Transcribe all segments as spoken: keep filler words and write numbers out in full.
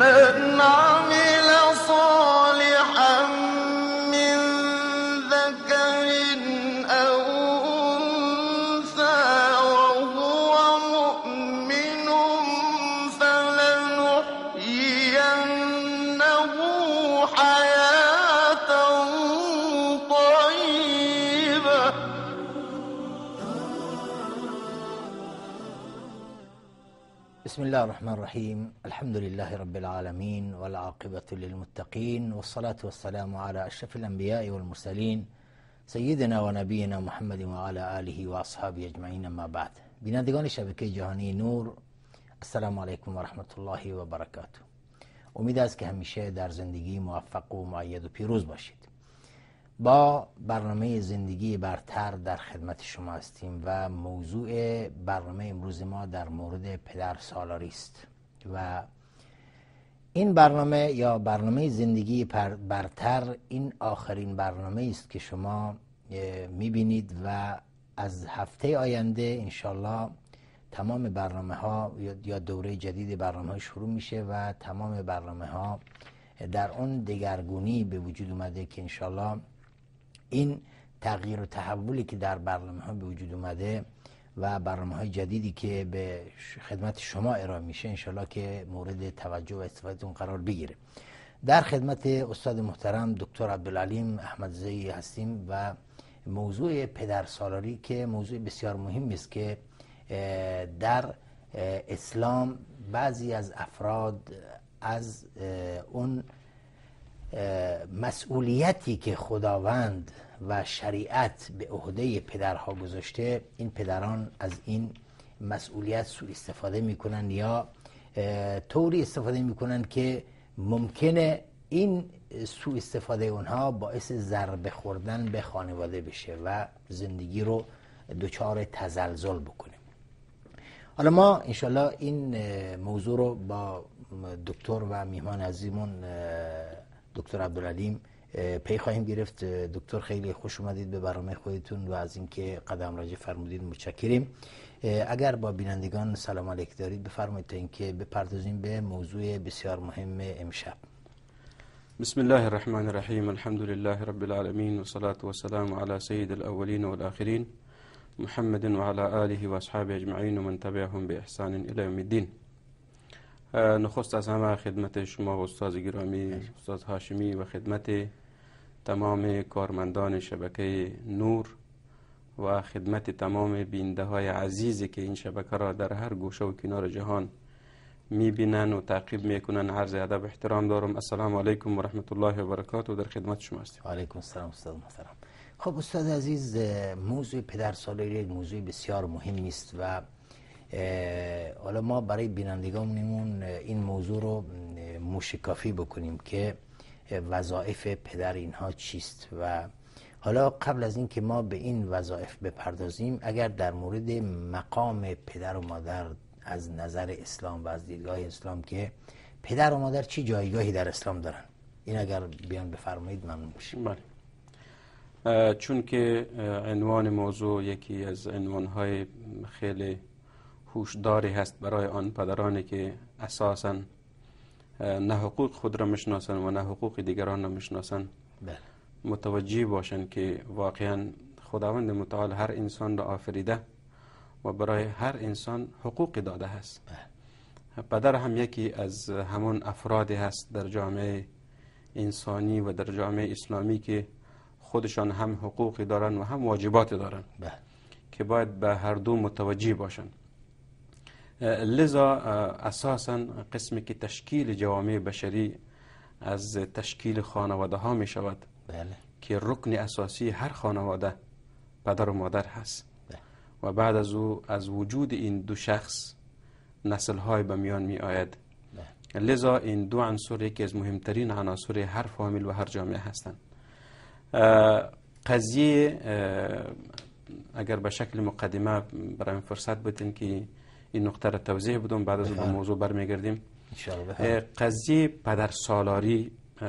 من عمل صالحا من ذكر أو أنثى وهو مؤمن فلنحيينه حياة طيبة. بسم الله الرحمن الرحيم. الحمد لله رب العالمين والعاقبة للمتقين والصلاة والسلام على أشرف الأنبياء والمرسلين سیدنا و نبینا محمد و علی آله و اصحابه اجمعین. اما بعد، بینندگان شبکه جهانی نور، السلام علیکم و رحمت الله و برکاته. امید است که همیشه در زندگی موفق و مؤید و پیروز باشید. با برنامه زندگی برتر در خدمت شما هستیم و موضوع برنامه امروز ما در مورد پدر سالاری است و این برنامه یا برنامه زندگی برتر این آخرین برنامه است که شما میبینید و از هفته آینده انشالله تمام برنامه ها یا دوره جدید برنامه ها شروع میشه و تمام برنامه ها در اون دگرگونی به وجود اومده که انشالله این تغییر و تحولی که در برنامه ها به وجود اومده و برنامه های جدیدی که به خدمت شما ارائه میشه انشالله که مورد توجه و استفادهتون قرار بگیره. در خدمت استاد محترم دکتر عبدالعلیم احمدزئی هستیم و موضوع پدر سالاری که موضوع بسیار مهمی است که در اسلام بعضی از افراد از اون مسئولیتی که خداوند و شریعت به عهده پدرها گذاشته، این پدران از این مسئولیت سوء استفاده میکنن یا طوری استفاده میکنن که ممکنه این سوء استفاده اونها باعث ضربه خوردن به خانواده بشه و زندگی رو دچار تزلزل بکنه. حالا ما انشالله این موضوع رو با دکتر و میهمان عزیزمون دکتر عبدالعلیم پی خواهیم گرفت. دکتر خیلی خوش اومدید به برنامه خودتون و از اینکه قدم راجع فرمودید متشکریم. اگر با بینندگان سلام علیک دارید بفرمایید تا اینکه بپردازیم به موضوع بسیار مهم امشب. بسم الله الرحمن الرحیم. الحمد لله رب العالمین و صلاة و سلام علی سید الاولین و الاخرین محمد و علی آله و اصحابه اجمعین و من تبعهم به احسان الی یوم الدین. نخست از همه خدمت شما و استاد گرامی استاد هاشمی و خدمت تمام کارمندان شبکه نور و خدمت تمام بیننده های عزیزی که این شبکه را در هر گوشه و کنار جهان میبینن و تعقیب میکنن عرض ادب احترام دارم. السلام علیکم و رحمت الله و برکاته. و در خدمت شما هستیم. و علیکم السلام استاد محترم. خب استاد عزیز، موضوع پدر سالاری یک موضوع بسیار مهمی است و حالا ما برای بینندگانمون این موضوع رو موشکافی بکنیم که وظایف پدر اینها چیست و حالا قبل از این که ما به این وظایف بپردازیم اگر در مورد مقام پدر و مادر از نظر اسلام و از دیدگاه اسلام که پدر و مادر چی جایگاهی در اسلام دارن این اگر بیان بفرمایید ممنون میشیم. بله، چون که عنوان موضوع یکی از عنوانهای خیلی هوشداری هست برای آن پدرانی که اساساً نه حقوق خود را میشناسن و نه حقوق دیگران را میشناسن، متوجه باشند که واقعاً خداوند متعال هر انسان را آفریده و برای هر انسان حقوق داده هست. پدر هم یکی از همون افرادی هست در جامعه انسانی و در جامعه اسلامی که خودشان هم حقوقی دارن و هم واجبات دارن که باید به هر دو متوجه باشن. لذا اساساً قسمی که تشکیل جوامع بشری از تشکیل خانواده ها می شود بله. که رکن اساسی هر خانواده پدر و مادر هست بله. و بعد از او از وجود این دو شخص نسل های به میان می آید بله. لذا این دو عنصر یکی از مهمترین عناصر هر فامیل و هر جامعه هستند. قضیه اگر به شکل مقدمه برای فرصت بدین که این نقطه را توضیح بدم، بعد از به موضوع برمیگردیم. قضیه پدر سالاری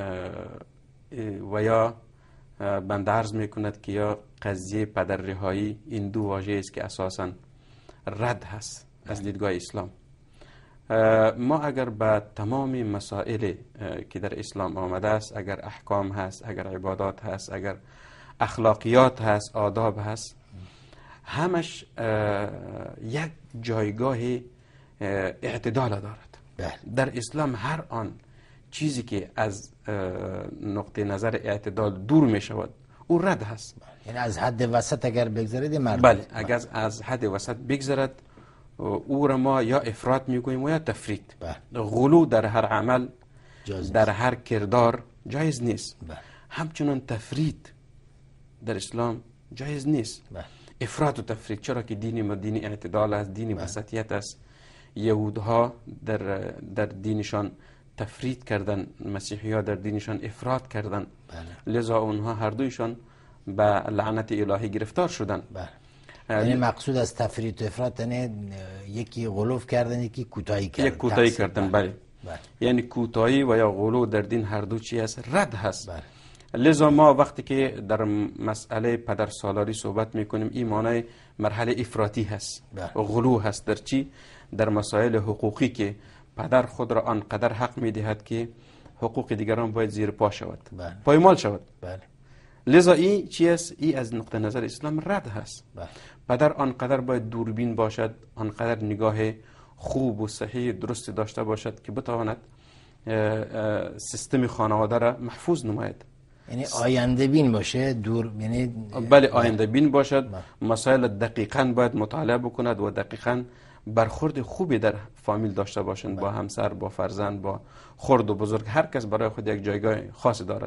و یا بنده عرض میکند که یا قضیه پدر رهایی، این دو واژه است که اساسا رد هست از دیدگاه اسلام ما اگر به تمام مسائل که در اسلام آمده است، اگر احکام هست، اگر عبادات هست، اگر اخلاقیات هست، آداب هست، همش یک جایگاه اعتدال دارد. در اسلام هر آن چیزی که از نقطه نظر اعتدال دور می شود او رد هست. یعنی از حد وسط اگر بگذرد مرد. بله، اگر از حد وسط بگذرد او را ما یا افراط میگوییم و یا تفریط. غلو در هر عمل، در هر کردار جایز نیست. بله. همچنان تفریط در اسلام جایز نیست. بله. افراط و تفریط، چرا که دین ما دین اعتدال است، دین وسطیت است. یهودها در در دینشان تفریط کردن، مسیحی ها در دینشان افراط کردن. بله. لذا اونها هر دویشان به لعنت الهی گرفتار شدن. بله. یعنی مقصود از تفریط و افراط یعنی یکی غلو کردن، یکی کوتاهی کردن. یک کوتاهی کردن. بله. بله. یعنی کوتاهی و یا غلو در دین هر دو چی است، رد هست. بله. لذا ما وقتی که در مسئله پدر سالاری صحبت میکنیم این معنی مرحله افراطی هست. بله. غلو هست در چی؟ در مسائل حقوقی که پدر خود را آنقدر حق میدهد که حقوق دیگران باید زیر پا شود. بله. پایمال شود. بله. لذا این چی است؟ این از نقطه نظر اسلام رد هست. بله. پدر آنقدر باید دوربین باشد، آنقدر نگاه خوب و صحیح درست داشته باشد که بتواند سیستم خانواده را محفوظ نماید. یعنی آینده بین باشه، دور یعنی بله آینده بین باشد. بله. مسائل دقیقاً باید مطالعه بکند و دقیقاً برخورد خوبی در فامیل داشته باشند. بله. با همسر، با فرزند، با خرد و بزرگ، هر کس برای خود یک جایگاه خاص دارد.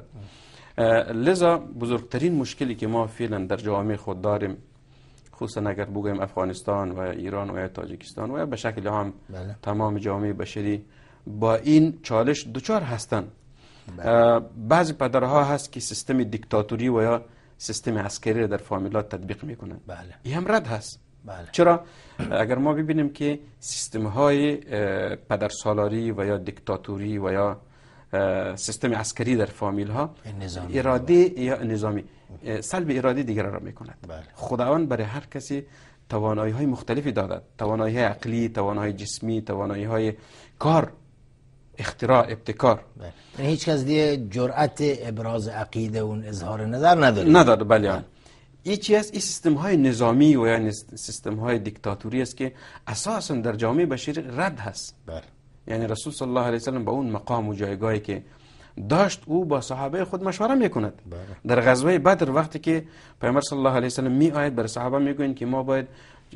لذا بزرگترین مشکلی که ما فعلا در جامعه خود داریم، خصوصا اگر بگویم افغانستان و ایران و یا تاجیکستان و یا به شکل عام بله. تمام جامعه بشری با این چالش دوچار هستند. بله. بعضی پدرها هست که سیستم دیکتاتوری و یا سیستم عسکری در فامیلات تطبیق میکنند. بله. این هم رد هست. بله. چرا؟ اگر ما ببینیم که سیستم های پدر سالاری و یا دیکتاتوری و یا سیستم عسکری در فامیل ها اراده یا نظامی سلب اراده دیگر را میکند. بله. خداوند برای هر کسی توانایی های مختلفی دادد، توانایی های عقلی، توانایی جسمی، توانایی های کار، اختراع، ابتکار. بله. هیچ کس دیگه جرأت ابراز عقیده و اظهار نظر نداره. نداره. بله. بله. این چی است؟ این سیستم های نظامی و یا سیستم های دیکتاتوری است که اساسا در جامعه بشری رد هست. بله. یعنی رسول صلی الله علیه و سلم با اون مقام و جایگاهی که داشت او با صحابه خود مشوره میکند. بله. در غزوه بدر وقتی که پیامبر صلی الله علیه و سلم می آید بر صحابه میگوین که ما باید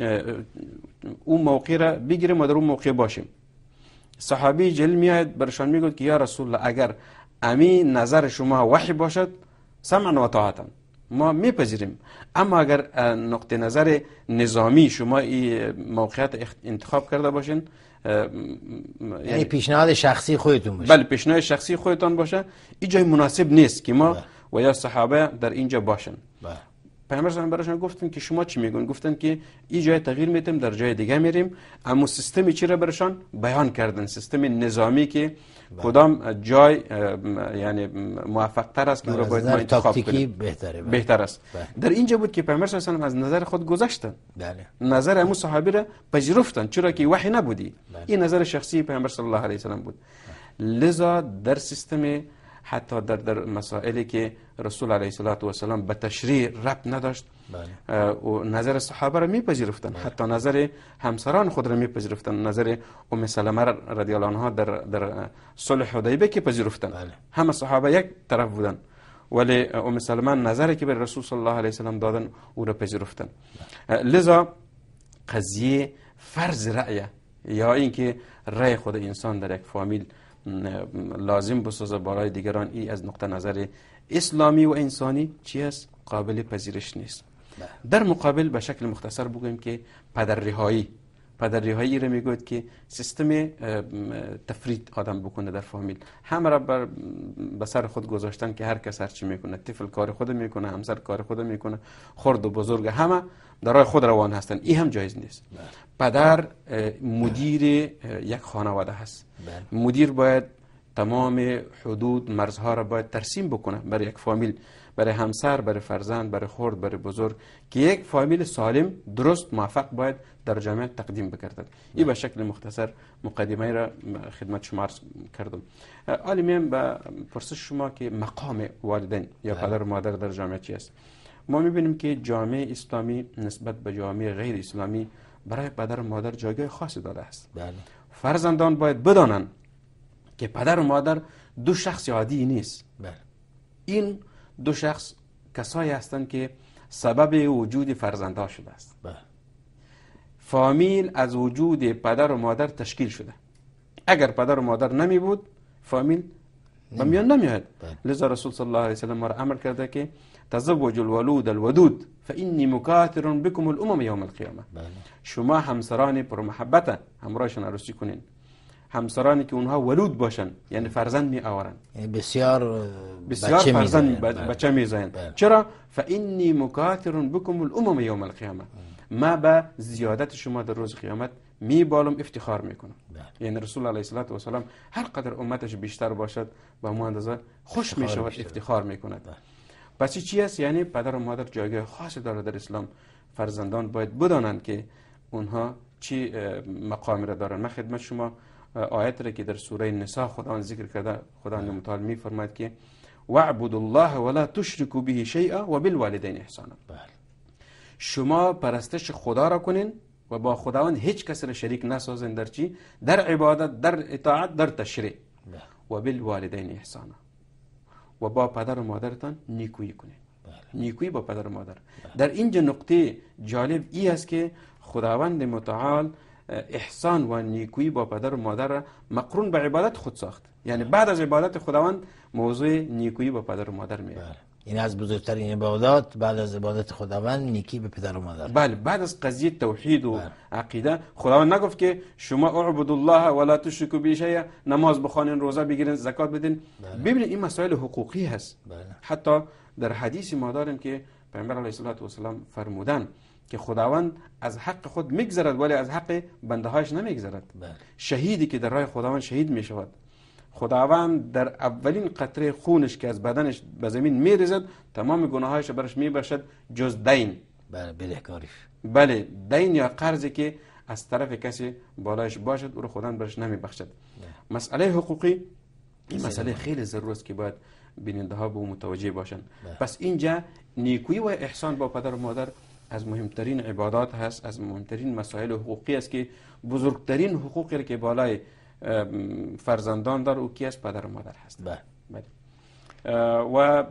اون موقع را بگیریم و در اون موقع باشیم. صحابی جل می آید برشان میگوید که یا رسول الله اگر امی نظر شما وحی باشد سمعا و طاعتا ما میپذیریم، اما اگر نقطه نظر نظامی شما این موقعیت انتخاب کرده باشین، یعنی پیشنهاد شخصی خودتون باشه. بله پیشنهاد شخصی خودتان باشه، این جای مناسب نیست که ما و یا صحابه در اینجا باشن. بله. پیامبر صلی الله علیه و آله گفتن که شما چی میگون؟ گفتن که این جای تغییر میدیم در جای دیگه میریم، اما سیستمی چی را برشان بیان کردن، سیستم نظامی که کدام جای یعنی موفق تر است که رو باید ما انتخاب کنیم، بهتره بهتر است. بله. در اینجا بود که پیامبر صلی الله علیه و آله از نظر خود گذشتن. بله. نظر امو صحابی را پذیرفتن چرا که وحی نبودی. بله. این نظر شخصی پیامبر صلی الله علیه و آله بود. بله. لذا در سیستم حتی در در مسائلی که رسول علیه و سلام به تشریع ربط نداشت. بله. و نظر صحابه را میپذیرفتن. بله. حتی نظر همسران خود را میپذیرفتن. نظر ام سلمه رضی الله عنها در در صلح حدیبیه که پذیرفتن. بله. همه صحابه یک طرف بودن ولی ام سلمه نظری که به رسول صلی الله علیه و سلام دادن او را پذیرفتن. بله. لذا قضیه فرض رأی یا اینکه رأی خود انسان در یک فامیل لازم بسازه برای دیگران، ای از نقطه نظر اسلامی و انسانی چی است؟ قابل پذیرش نیست. بله. در مقابل به شکل مختصر بگویم که پدرریهایی پدرریهایی را میگوید که سیستم تفرید آدم بکنه در فامیل، همه را بر به سر خود گذاشتن که هر کس هر چی میکنه، طفل کار خود میکنه، همسر کار خود میکنه، خرد و بزرگ همه در راه خود روان هستن. این هم جایز نیست. بله. پدر مدیر یک خانواده هست. بله. مدیر باید تمام حدود مرزها را باید ترسیم بکنه برای یک فامیل. برای همسر، برای فرزند، برای خرد، برای بزرگ، که یک فامیل سالم درست موفق باید در جامعه تقدیم بگردد. این به شکل مختصر مقدمه را خدمت شما عرض کردم. حالا میام به پرسش شما که مقام والدین یا پدر و مادر در جامعه چی است. ما میبینیم که جامعه اسلامی نسبت به جامعه غیر اسلامی برای پدر و مادر جایگاه خاصی داده است. بله. فرزندان باید بدانند که پدر و مادر دو شخص عادی نیست. بله. این دو شخص کسایی هستند که سبب وجود فرزندها شده است. بله. فامیل از وجود پدر و مادر تشکیل شده. اگر پدر و مادر نمی بود فامیل به میان نمیاد. لذا رسول صلی الله علیه و سلم ما را امر کرده که تزوج الولود الودود فانی مکاثر بكم الامم یوم القیامه. بله. شما همسران پر محبت همراهشان عروسی کنین، همسرانی که اونها ولود باشن، یعنی فرزند می آورن، یعنی بسیار بسیار بچه فرزند می‌زاین. بچه میزاین. بله. چرا؟ فانی مکاثر بكم الامم یوم القیامه. ما به زیادت شما در روز قیامت می بالم، افتخار میکنم. بله. یعنی رسول الله علیه و سلم هر قدر امتش بیشتر باشد به مو اندازه خوش می شود، افتخار میکند. بله. پس چی است؟ یعنی پدر و مادر جایگاه خاصی داره در اسلام. فرزندان باید بدانند که اونها چی مقامی را دارن. من خدمت شما آیت را که در سوره نساء خداوند ذکر کرده، خداوند متعال می فرماید که واعبدوا الله ولا تشركوا به شیئا وبالوالدین احسانا. بله. شما پرستش خدا را کنین و با خداوند هیچ کس را شریک نسازین. در چی؟ در عبادت، در اطاعت، در تشریع. و بالوالدین احسانا. و با پدر و مادرتان نیکویی کنین. نیکویی با پدر و مادر. در اینجا نقطه جالب ای است که خداوند متعال احسان و نیکویی با پدر و مادر را مقرون به عبادت خود ساخت. یعنی بعد از عبادت خداوند موضوع نیکویی با پدر و مادر میاد. بله. این از بزرگترین عبادات بعد از عبادت خداوند نیکی به پدر و مادر. بله، بعد از قضیه توحید و بله. عقیده خداوند نگفت که شما اعبدوا الله ولا تشركوا به شیئا، نماز بخوانین، روزه بگیرین، زکات بدین. بله. ببینید این مسائل حقوقی هست. بله. حتی در حدیث ما داریم که پیامبر علیه الصلاه و السلام فرمودن که خداوند از حق خود میگذرد ولی از حق بنده هاش نمیگذرد. بله. شهیدی که در راه خداوند شهید میشود، خداوند در اولین قطره خونش که از بدنش به زمین میریزد تمام گناهایش برش میبخشد جز دین. بله، بدهکاریش. بله، دین یا قرضی که از طرف کسی بالایش باشد او رو خداوند برش نمیبخشد. مسئله حقوقی این مسئله خیلی ضروری است که باید بیننده ها به متوجه باشن. پس اینجا نیکویی و احسان با پدر و مادر از مهمترین عبادات هست، از مهمترین مسائل حقوقی است که بزرگترین حقوقی که بالای فرزندان دار او کی است؟ پدر و مادر هست. بله. بله. و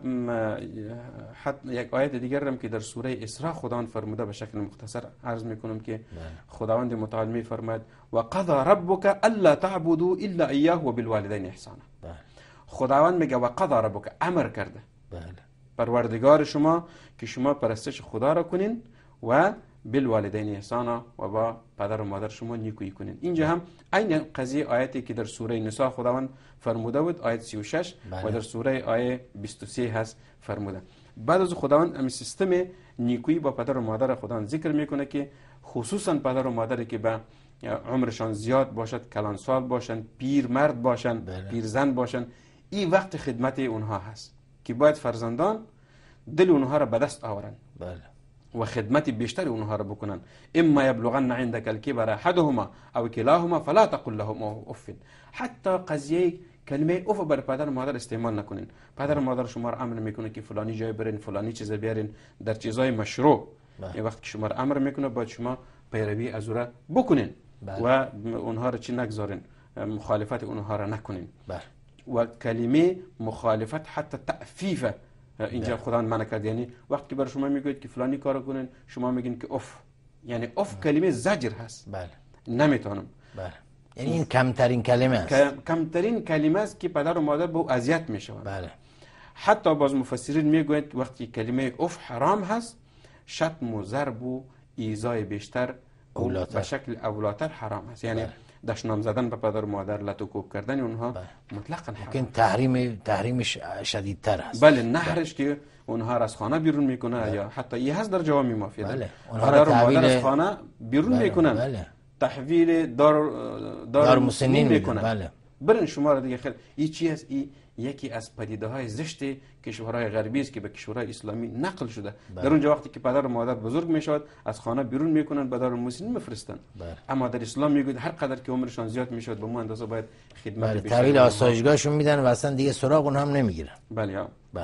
حتی یک آیت دیگر هم که در سوره اسراء خداوند فرموده به شکل مختصر عرض میکنم که خداوند متعال میفرماید و قضى ربک الا تعبدوا الا اياه وبالوالدین احسانا. بله. خداوند میگه و قضى ربک، امر کرده بله. پروردگار شما که شما پرستش خدا را کنین و بالوالدین احسانا و با پدر و مادر شما نیکویی کنین. اینجا هم این قضیه آیتی که در سوره نساء خداوند فرموده بود، آیت سی و شش، بله. و در سوره آیه بیست و سه هست فرموده. بعد از خداوند امی سیستم نیکویی با پدر و مادر خداوند ذکر میکنه که خصوصا پدر و مادری که به عمرشان زیاد باشد، کلانسال باشن، پیر مرد باشن، بله. پیر زن باشن، این وقت خدمت اونها هست که باید فرزندان دل اونها را به دست آورن. بله. و خدمت بیشتر اونها را بکنن. اما یبلغن عندك الكبر احدهما او كلاهما فلا تقل لهما اف. حتی قضیه کلمه اف بر پدر و مادر استعمال نکنین. پدر و مادر شما را امر میکنه که فلانی جای برین، فلانی چیز بیارین، در چیزای مشروع. این وقت که شما را امر میکنه باید شما پیروی از او را بکنین. بله. و اونها را چی نگذارین، مخالفت اونها را نکنین. بله. و کلمه مخالفت حتی تعفیف اینجا خداوند منع کرد. یعنی وقتی که بر شما میگوید که فلانی کارو کنین شما میگین که اف، یعنی اف کلمه زجر هست. بله. نمیتونم. بله. یعنی این کمترین کلمه است. کمترین کلمه است که پدر و مادر به او اذیت میشوند. بله. حتی باز مفسرین میگوید وقتی کلمه اف حرام هست، شتم و ضرب و ایذای بیشتر اولاتر. به شکل اولاتر حرام هست. یعنی بله. دشنام زدن به پدر و مادر، لطو کوب کردن اونها بله. مطلقاً حرام. ممکن تحریم تحریمش شدیدتر است. بله، نهرش که اونها را از خانه بیرون میکنه. بله. یا حتی این هست در جوامع مافیا. بله. پدر و مادر از خانه بیرون بله. میکنن. بله. تحویل دار دار, دار مسنین میکنن. بله. برن شما را دیگه خیلی این چی است؟ این یکی از پدیده های زشت کشورهای غربی است که به کشورهای اسلامی نقل شده. بله. در اونجا وقتی که پدر و مادر بزرگ میشود از خانه بیرون میکنن، به دار المسنین میفرستن. بله. اما در اسلام میگوید هر قدر که عمرشان زیاد میشود به اون اندازه باید خدمت بله بیشتر تحویل کنند. آسایشگاهشون میدن و اصلا دیگه سراغ اون هم نمیگیرن. بله ها. بله.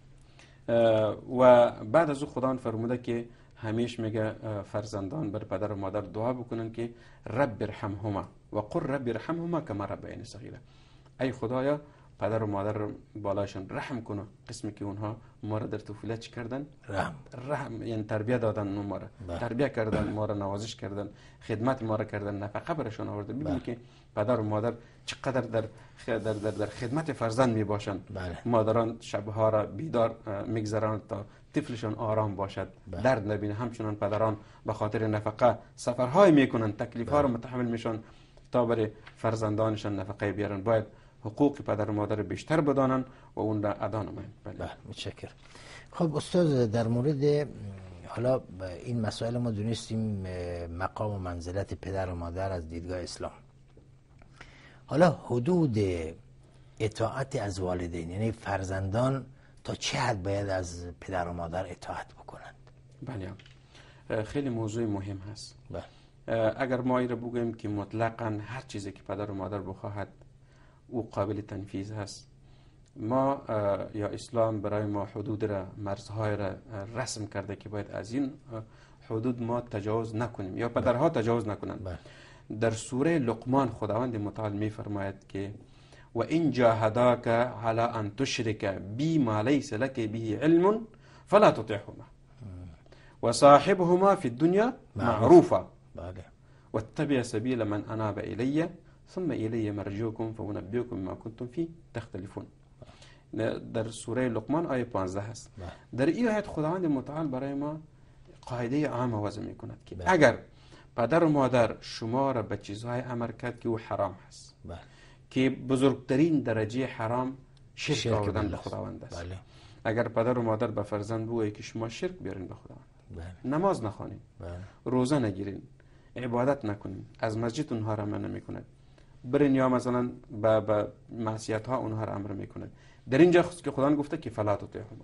و بعد از او خداوند فرموده که همیشه میگه فرزندان بر پدر و مادر دعا بکنن که رب ارحمهما و قل رب ارحمهما کما ربیانی صغیرا. ای خدایا پدر و مادر بالاشون رحم کنه، قسمی که اونها ما را در طفولیت چی کردن؟ رحم رحم یعنی تربیت دادن ما را، تربیت کردن ما را، نوازش کردن، خدمت ما را کردن، نفقه برشان آورده. ببینید که پدر و مادر چقدر در در در, در خدمت فرزند می باشند. مادران شبها را بیدار میگذرانند تا طفلشان آرام باشد، بله. درد نبینه. همچنان پدران به خاطر نفقه سفرهای میکنند، تکلیف ها را متحمل میشن تا برای فرزندانشان نفقه بیارن. باید حقوق پدر و مادر بیشتر بدانن و اون را ادا نمایند. بله متشکرم. خب استاد در مورد حالا این مسائل ما دونستیم مقام و منزلت پدر و مادر از دیدگاه اسلام. حالا حدود اطاعت از والدین، یعنی فرزندان تا چه حد باید از پدر و مادر اطاعت بکنند؟ بله خیلی موضوع مهم هست. بله. اگر ما این را بگوییم که مطلقاً هر چیزی که پدر و مادر بخواهد او قابل تنفیذ هست، ما یا اسلام برای ما حدود را، مرزهای را رسم کرده که باید از این حدود ما تجاوز نکنیم یا پدرها تجاوز نکنند. در سوره لقمان خداوند متعال می فرماید که و این جاهداک علی ان تشرک بی ما لیس لک به علم فلا تطعهما و صاحبهما فی الدنیا معروفا واتبع سبیل من اناب الی ثم الی مرجوکم فانبئکم بما کنتم فی تختلفون. در سوره لقمان آیه پانزده هست. در این آیه خداوند متعال برای ما قاعده عام وضع می کند که اگر پدر و مادر شما را به چیزهای امر کرد که او حرام هست، بله. که بزرگترین درجه حرام شرک, شرک آوردن به خداوند است. بله. اگر پدر و مادر به فرزند بگوید که شما شرک بیارین به خداوند، بله. نماز نخوانید، بله. روزه نگیرین، عبادت نکنین، از مسجد اونها را منع میکند، برین یا مثلا به با معصیت ها اونها را امر میکند. در اینجا که خداوند گفته که فلا تطیعهما،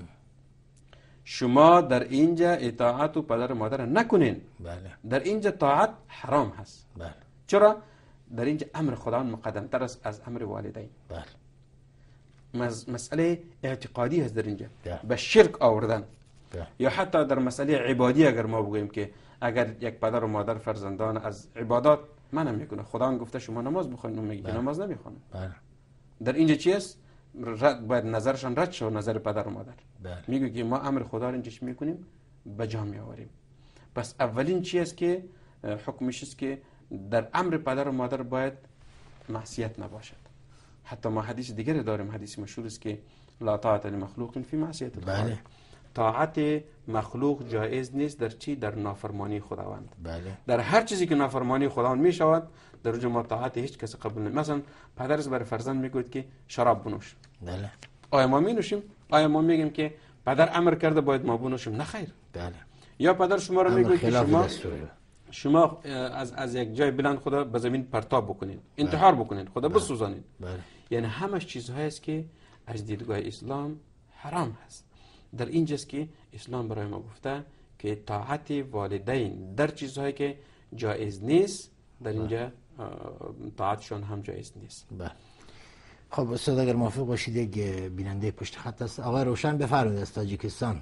شما در اینجا اطاعت و پدر و مادر نکنین. بله. در اینجا طاعت حرام هست. بله. چرا؟ در اینجا امر خداوند مقدم تر است از امر والدین. بله. مز... مسئله اعتقادی هست در اینجا. بله. به شرک آوردن. بله. یا حتی در مسئله عبادی اگر ما بگوییم که اگر یک پدر و مادر فرزندان از عبادات منع میکنه، خداوند گفته شما نماز بخونید، اون میگه نماز نمیخونه. بله. در اینجا چی است؟ رد باید نظرشان رد شد، نظر پدر و مادر. بله. میگه که ما امر خدا رو اینجاش میکنیم بجا میآوریم. پس اولین چی است که حکمش است که در امر پدر و مادر باید معصیت نباشد. حتی ما حدیث دیگر داریم، حدیث مشهور است که لا طاعت لمخلوق فی معصیت الخالق. بله. طاعت مخلوق جایز نیست در چی؟ در نافرمانی خداوند. بله. در هر چیزی که نافرمانی خداوند میشود در اونجا ما طاعت هیچ کس قبول نمی. مثلا پدر برای فرزند میگوید که شراب بنوش. بله. آیا ما می نوشیم؟ آیا ما میگیم که پدر امر کرده باید ما بنوشیم؟ نه خیر. بله. یا پدر شما رو میگوید که شما شما از از یک جای بلند خدا به زمین پرتاب بکنید، انتحار بکنید، خدا بله. بسوزانید. بله. یعنی همش چیزهایی است که از دیدگاه اسلام حرام هست. در اینجاست که اسلام برای ما گفته که طاعت والدین در چیزهایی که جایز نیست در اینجا طاعتشون هم جایز نیست. بله. خب استاد اگر موافق باشید یک بیننده پشت خط است. آقای روشن بفرمایید از تاجیکستان.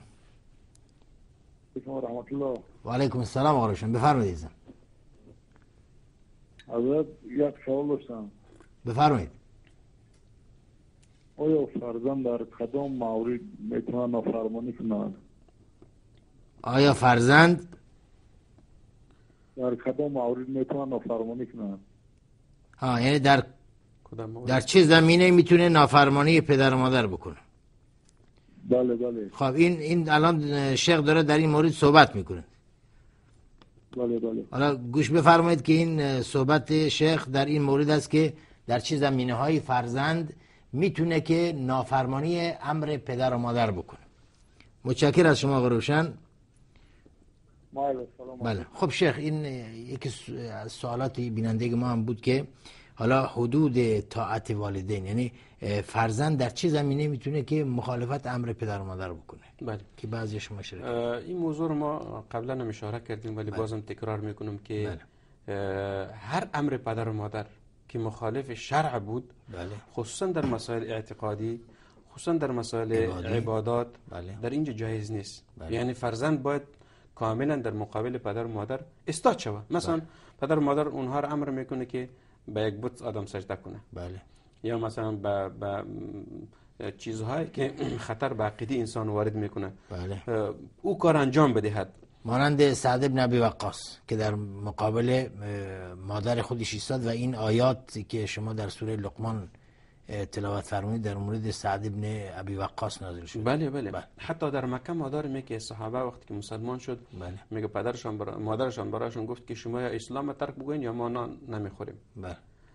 و رحمت الله. و علیکم السلام آقای روشن بفرمایید. حضرت یک سوال داشتم. بفرمایید. آیا فرزند در کدام مورد میتونه نافرمانی کند؟ آیا فرزند در کدام مورد میتونه نافرمانی کند؟ ها یعنی در در چه زمینه میتونه نافرمانی پدر و مادر بکنه؟ بله بله. خب این این الان شیخ داره در این مورد صحبت میکنه. بله بله. حالا گوش بفرمایید که این صحبت شیخ در این مورد است که در چه زمینه های فرزند میتونه که نافرمانی امر پدر و مادر بکنه. متشکر از شما آقای روشن. بله سلام. بله. خب شیخ این یکی از سوالات بیننده ما هم بود که حالا حدود طاعت والدین، یعنی فرزند در چه زمینه میتونه که مخالفت امر پدر و مادر بکنه؟ بله. که بعضیش مشرک. این موضوع رو ما قبلا هم اشاره کردیم ولی بله. بازم تکرار میکنم که بله. هر امر پدر و مادر که مخالف شرع بود، بله. خصوصا در مسائل اعتقادی، خصوصا در مسائل عبادی. عبادات، بله. در اینجا جایز نیست. بله. یعنی فرزند باید کاملا در مقابل پدر و مادر استاد شود. مثلا بله. پدر و مادر اونها رو امر میکنه که به یک بت آدم سجده کنه. بله. یا مثلا به با چیزهایی که خطر به عقیده انسان وارد میکنه، بله. او کار انجام بدهد. مانند سعد بن ابی وقاص که در مقابل مادر خودش ایستاد و این آیات که شما در سوره لقمان تلاوت فرمودید در مورد سعد بن ابی وقاص نازل شد. بله بله, بله. حتی در مکه مادر میگه که صحابه وقتی که مسلمان شد، بله. میگه پدرشان برا... مادرشان براشون گفت که شما یا اسلام ترک بگوین یا ما نان نمیخوریم. بله.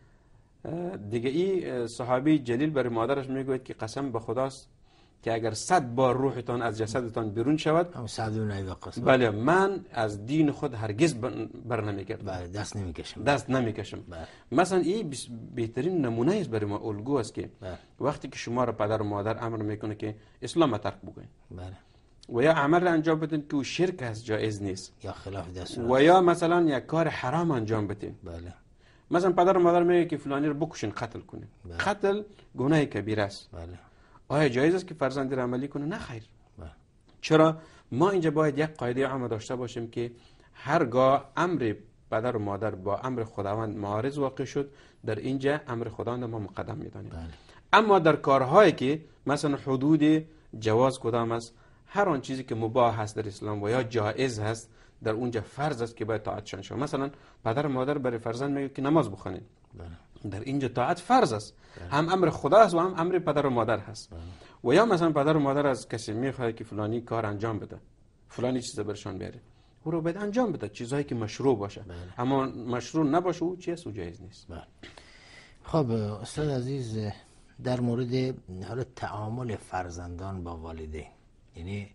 دیگه این صحابی جلیل برای مادرش میگوید که قسم به خداست که اگر صد بار روحتان از جسدتان بیرون شود، هم سعد بن ابی وقاص، بله، من از دین خود هرگز بر نمیگردم. بله، دست نمیکشم. دست نمیکشم. بله. مثلا این بهترین نمونه است برای ما، الگو است که بله. وقتی که شما را پدر و مادر امر میکنه که اسلام ترک بکنید، بله، و یا عمل را انجام بدین که شرک است، جایز نیست، یا خلاف دست، و یا مثلا یک کار حرام انجام بدین. بله. مثلا پدر و مادر میگه که فلانی رو بکشین، قتل کنین. بله. قتل گناه کبیره است. بله. آیا جایز است که فرزند را عملی کنه؟ نه خیر. بله. چرا؟ ما اینجا باید یک قاعده عام داشته باشیم که هرگاه امر پدر و مادر با امر خداوند معارض واقع شد، در اینجا امر خداوند ما مقدم میدانیم. بله. اما در کارهایی که مثلا حدود جواز کدام است، هر آن چیزی که مباح هست در اسلام و یا جایز هست، در اونجا فرض است که باید طاعتشان شود. مثلا پدر و مادر برای فرزند میگه که نماز بخونید، بله. در اینجا طاعت فرض است. بله. هم امر خدا است و هم امر پدر و مادر هست. بله. و یا مثلا پدر و مادر از کسی میخواد که فلانی کار انجام بده، فلانی چیز برشان بیاره، او رو باید انجام بده، چیزایی که مشروع باشه. بله. اما مشروع نباشه او چیه، او جایز نیست. بله. خب استاد عزیز، در مورد حالا تعامل فرزندان با والدین، یعنی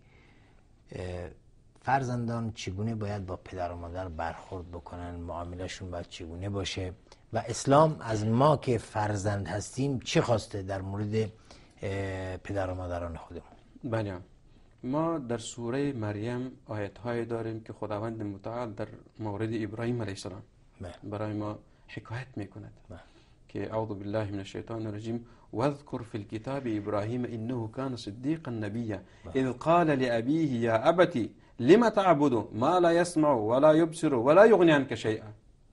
فرزندان چگونه باید با پدر و مادر برخورد بکنن، معاملهشون باید چگونه باشه و اسلام از ما که فرزند هستیم چه خواسته در مورد پدر و مادران خودمون؟ بله، ما در سوره مریم آیت های داریم که خداوند متعال در مورد ابراهیم علیه السلام برای ما حکایت میکند که اعوذ بالله من الشیطان الرجیم واذكر في الكتاب ابراهیم انه كان صديقا نبيا اذ قال لابيه يا ابتي لما تعبد ما لا يسمع ولا يبصر ولا يغني عنك شيئا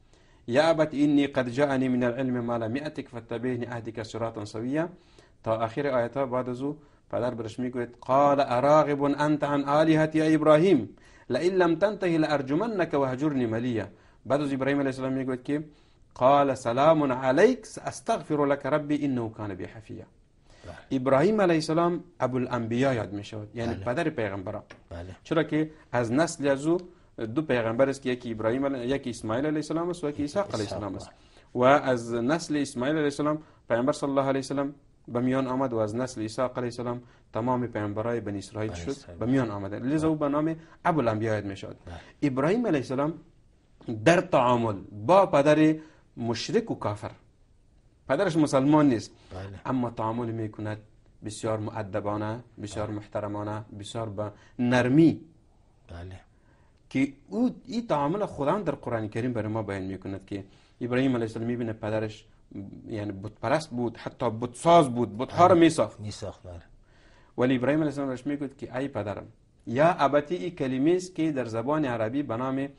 يا ابت اني قد جاءني من العلم ما لم يأتك فاتبعني اهدك صراطا سويا. تا آخر آیت ها بعد از او پدر برش میگوید قال اراغب انت عن آلهتی یا ابراهیم لئن لم تنتهی لارجمنک وهجرنی ملیا. بعد از ابراهیم علیه السلام میگوید که قال سلام علیک استغفر لك ربی انه کان بی حفیا. ابراهیم علیه السلام ابو الانبیا یاد میشود، یعنی بله. پدر پیغمبران. بله. چرا که از نسل از او دو پیغمبر است که یکی ابراهیم یکی اسماعیل علیه السلام است و یکی اسحاق علیه السلام است، و از نسل اسماعیل علیه السلام پیغمبر صلی الله علیه السلام به میان آمد و از نسل اسحاق علیه السلام تمام پیامبرای بنی اسرائیل شد به میان آمدند، لذا او به نام ابو الانبیا یاد میشد. ابراهیم علیه السلام در تعامل با پدر مشرک و کافر، پدرش مسلمان نیست، بله. اما تعامل میکند بسیار مؤدبانه، بسیار بله. محترمانه، بسیار با نرمی، بله. که او این تعامل خداوند در قرآن کریم برای ما بیان میکند که ابراهیم علیه السلام میبینه پدرش یعنی بت پرست بود، حتی بت ساز بود، بت ها رو میساخت میساخت بله. ولی ابراهیم علیه السلام راش میگه که ای پدرم، یا ابتی این کلمه است که در زبان عربی به نام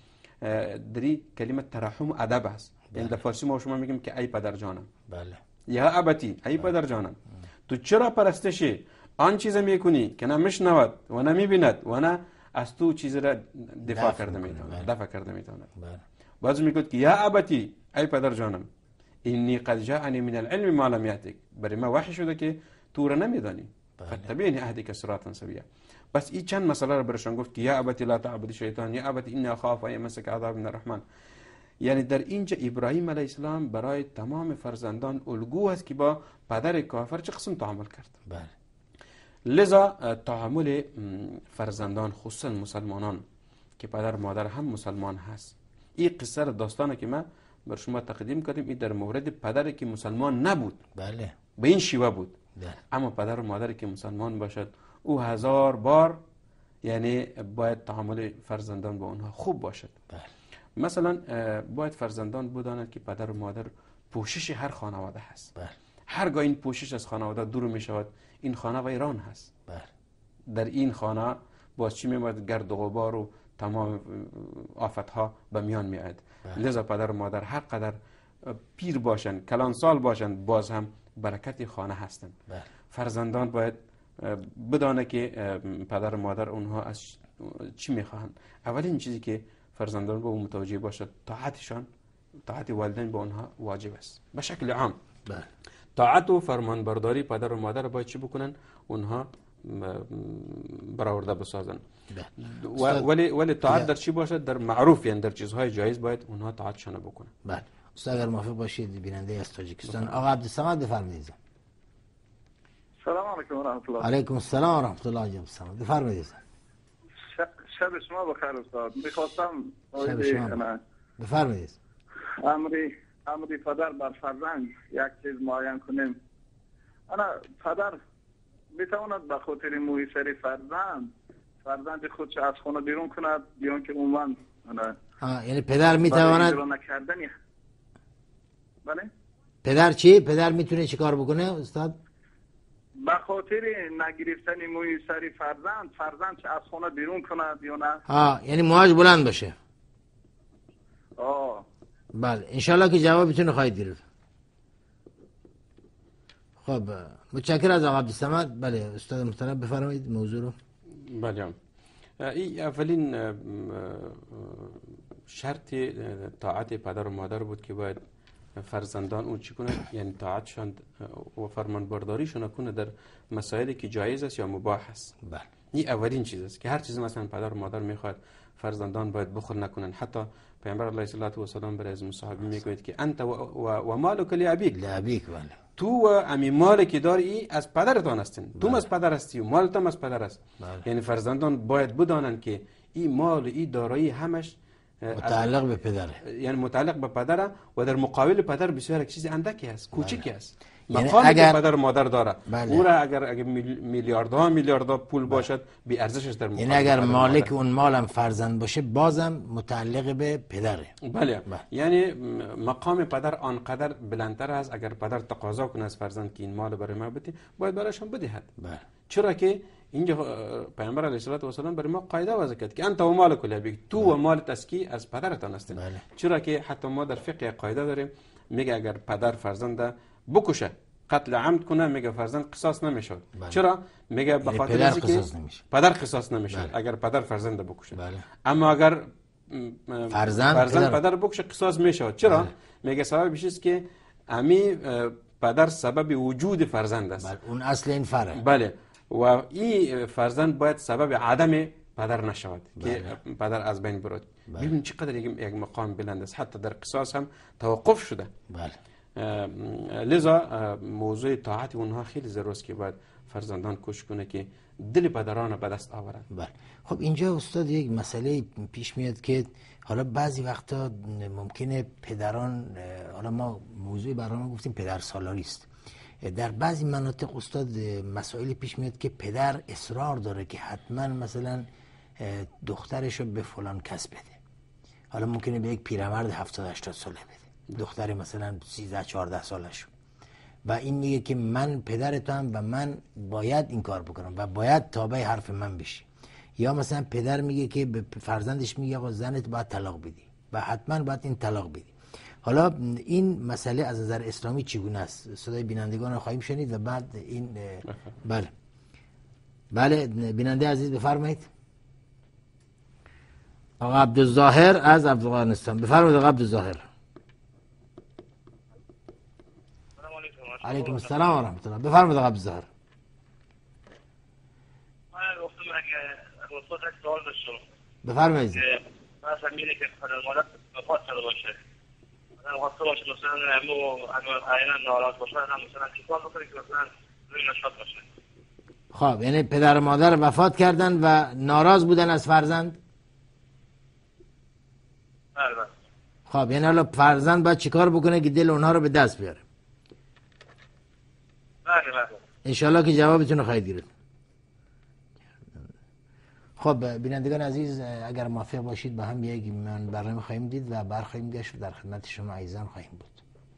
دری کلمه ترحم و ادب است. بله. یعنی در فارسی ما شما میگیم که ای پدر جانم. بله. یا ابتی ای بله. پدر جانم، تو چرا پرستشی آن چیز میکنی که نه میشنود و نه میبیند و نه از تو چیز را دفاع کرده میتونه، بله. دفاع کرده میتونه. بله. بعضی میگه که یا ابتی ای پدر جانم اینی قد جاءنی من العلم ما لم یأتک، برای ما وحی شده که تو را نمیدانی، فاتبعنی اهدک صراطا سویا. بس این چند مسئله را برشان گفت که یا ابتی لا تعبد الشیطان، یا ابتی انی اخاف ان یمسک عذاب من الرحمن. یعنی در اینجا ابراهیم علیه السلام برای تمام فرزندان الگو است که با پدر کافر چه قسم تعامل کرد. بله. لذا تعامل فرزندان خصوصا مسلمانان که پدر مادر هم مسلمان هست، این قصه داستانه که من بر شما تقدیم کردیم، این در مورد پدری که مسلمان نبود، بله به این شیوه بود. بله. اما پدر و مادری که مسلمان باشد او هزار بار یعنی باید تعامل فرزندان با اونها خوب باشد. بله. مثلا باید فرزندان بدانند که پدر و مادر پوشش هر خانواده هست. بله. هرگاه این پوشش از خانواده دور می شود، این خانه ویران هست. بله. در این خانه باز چی میماند؟ گرد و غبار و تمام آفت ها به میان می آید. لذا پدر و مادر هر قدر پیر باشند، کلان سال باشند، باز هم برکت خانه هستند. بله. فرزندان باید بدانه که پدر و مادر اونها از چی میخواهند. اولین چیزی که فرزندان به اون متوجه باشد طاعتشان، طاعت والدین به اونها واجب است به شکل عام. بله. طاعت و فرمانبرداری پدر و مادر باید چی بکنن؟ اونها برآورده بسازن. بله. ولی ولی طاعت در چی باشد؟ در معروف، یعنی در چیزهای جایز باید اونها طاعتشان بکنن. بله. استاد اگر موافق باشید بیننده از تاجیکستان آقا عبدالصمد بفرمایید. سلام علیکم و رحمت الله. علیکم السلام و رحمت الله عبدالصمد بفرمایید. شب شما بخیر استاد. میخواستم شب شما بفرمایید. امری امری پدر بر فرزند یک چیز معین کنیم. انا پدر میتواند به خاطر مویسری فرزند فرزند خودش از خانه بیرون کند بیان که عموما آه یعنی پدر میتواند نکردنی. بله؟ پدر چی؟ پدر میتونه چیکار بکنه استاد؟ به خاطر نگرفتن موی سری فرزند فرزند چه از خانه بیرون کند یا نه؟ ها یعنی موهاش بلند باشه. آه بله انشالله که جوابتون خواهید گرفت. خب متشکرم از آقا عبدالصمد. بله استاد محترم بفرمایید موضوع رو. بله این اولین شرط طاعت پدر و مادر بود که باید فرزندان اون چی کنه، یعنی طاعتشان و فرمانبرداریشون کنه در مسائلی که جایز است یا مباح است. بله این اولین چیز است که هر چیزی مثلا پدر و مادر میخواد فرزندان باید بخل نکنن. حتی پیامبر علیه الصلاه و السلام برای از مصاحبه میگوید که انت و, و, و مالک لابیک، لابیک بله تو و امی مال که داری از پدرتان هستین. تو از پدر هستی و مالت هم از پدر است. بله. یعنی فرزندان باید بدانند که این مال و این دارایی همش متعلق به پدره، یعنی متعلق به پدره و در مقابل پدر بسیار چیز اندکی است، کوچکی است. یعنی مقامی اگر... که پدر مادر داره بله. او را اگر اگر میلیاردها میلیاردها پول بله. باشد بی ارزشش در مقابل، یعنی اگر مالک اون مالم فرزند باشه بازم متعلق به پدره. بله, بله. یعنی مقام پدر آنقدر بلندتر است. اگر پدر تقاضا کنه از فرزند که این مال برای ما بده، باید برایش هم بدهد. بله. چرا که اینجا پیامبر علیه الصلاه و السلام برای ما قاعده وضع کرد که انت و مالک لابیک، تو بله. و مالت از کی؟ از پدرتان است. بله. چرا که حتی ما در فقه قاعده داریم میگه اگر پدر فرزند بکشه، قتل عمد کنه، میگه فرزند قصاص نمیشه. بله. چرا؟ میگه به خاطر پدر قصاص نمیشه. پدر قصاص نمیشه. بله. اگر پدر فرزند بکشه. بله. اما اگر فرزند, فرزند پدر, پدر بکشه قصاص میشه. چرا؟ بله. میگه سببش است که امی پدر سبب وجود فرزند است. بله. اون اصل این فرع. بله. و این فرزند باید سبب عدم پدر نشود. بله. که پدر از بین برود. بله. ببین چقدر یک مقام بلند است. حتی در قصاص هم توقف شده. بله. لذا موضوع طاعت اونها خیلی ضروری است که باید فرزندان کوشش کنه که دل پدران به دست آورند. بله. خب اینجا استاد یک مسئله پیش میاد که حالا بعضی وقتا ممکنه پدران، حالا ما موضوع برنامه گفتیم پدر سالاری است، در بعضی مناطق استاد مسائلی پیش میاد که پدر اصرار داره که حتما مثلا دخترشو به فلان کس بده. حالا ممکنه به یک پیرمرد هفتاد هشتاد ساله بده، دختر مثلا سیزده چهارده سالش، و این میگه که من پدر تو هم و من باید این کار بکنم و باید تابع حرف من بشی. یا مثلا پدر میگه که به فرزندش میگه آقا زنت باید طلاق بدی و حتما باید این طلاق بدی. حالا این مسئله از نظر اسلامی چگونه است؟ صدای بینندگان رو خواهیم شنید و بعد این بله بله بیننده عزیز بفرمایید. آقا عبدالظاهر از افغانستان بفرمایید. آقا عبدالظاهر. علیکم السلام و رحمت الله. بفرمایید آقا عبدالظاهر. من گفتم اگه وسط یک سوال داشتم. بفرمایید. مثلا میگه که پدر مادر وفات کرده باشه، مثلا وقت باشه مثلا مو عینا ناراض باشه، مثلا چیکار بکنه که مثلا روی نشاط باشه؟ خب یعنی پدر و مادر وفات کردن و ناراض بودن از فرزند؟ بله. خب یعنی حالا فرزند باید چیکار بکنه که دل اونها رو به دست بیاره؟ بله بله. انشالله که جوابتون رو خواهید گرفت. خب بینندگان عزیز، اگر موافق باشید با هم یک من برنامه خواهیم دید و برخواهیم گشت و در خدمت شما عزیزان خواهیم بود.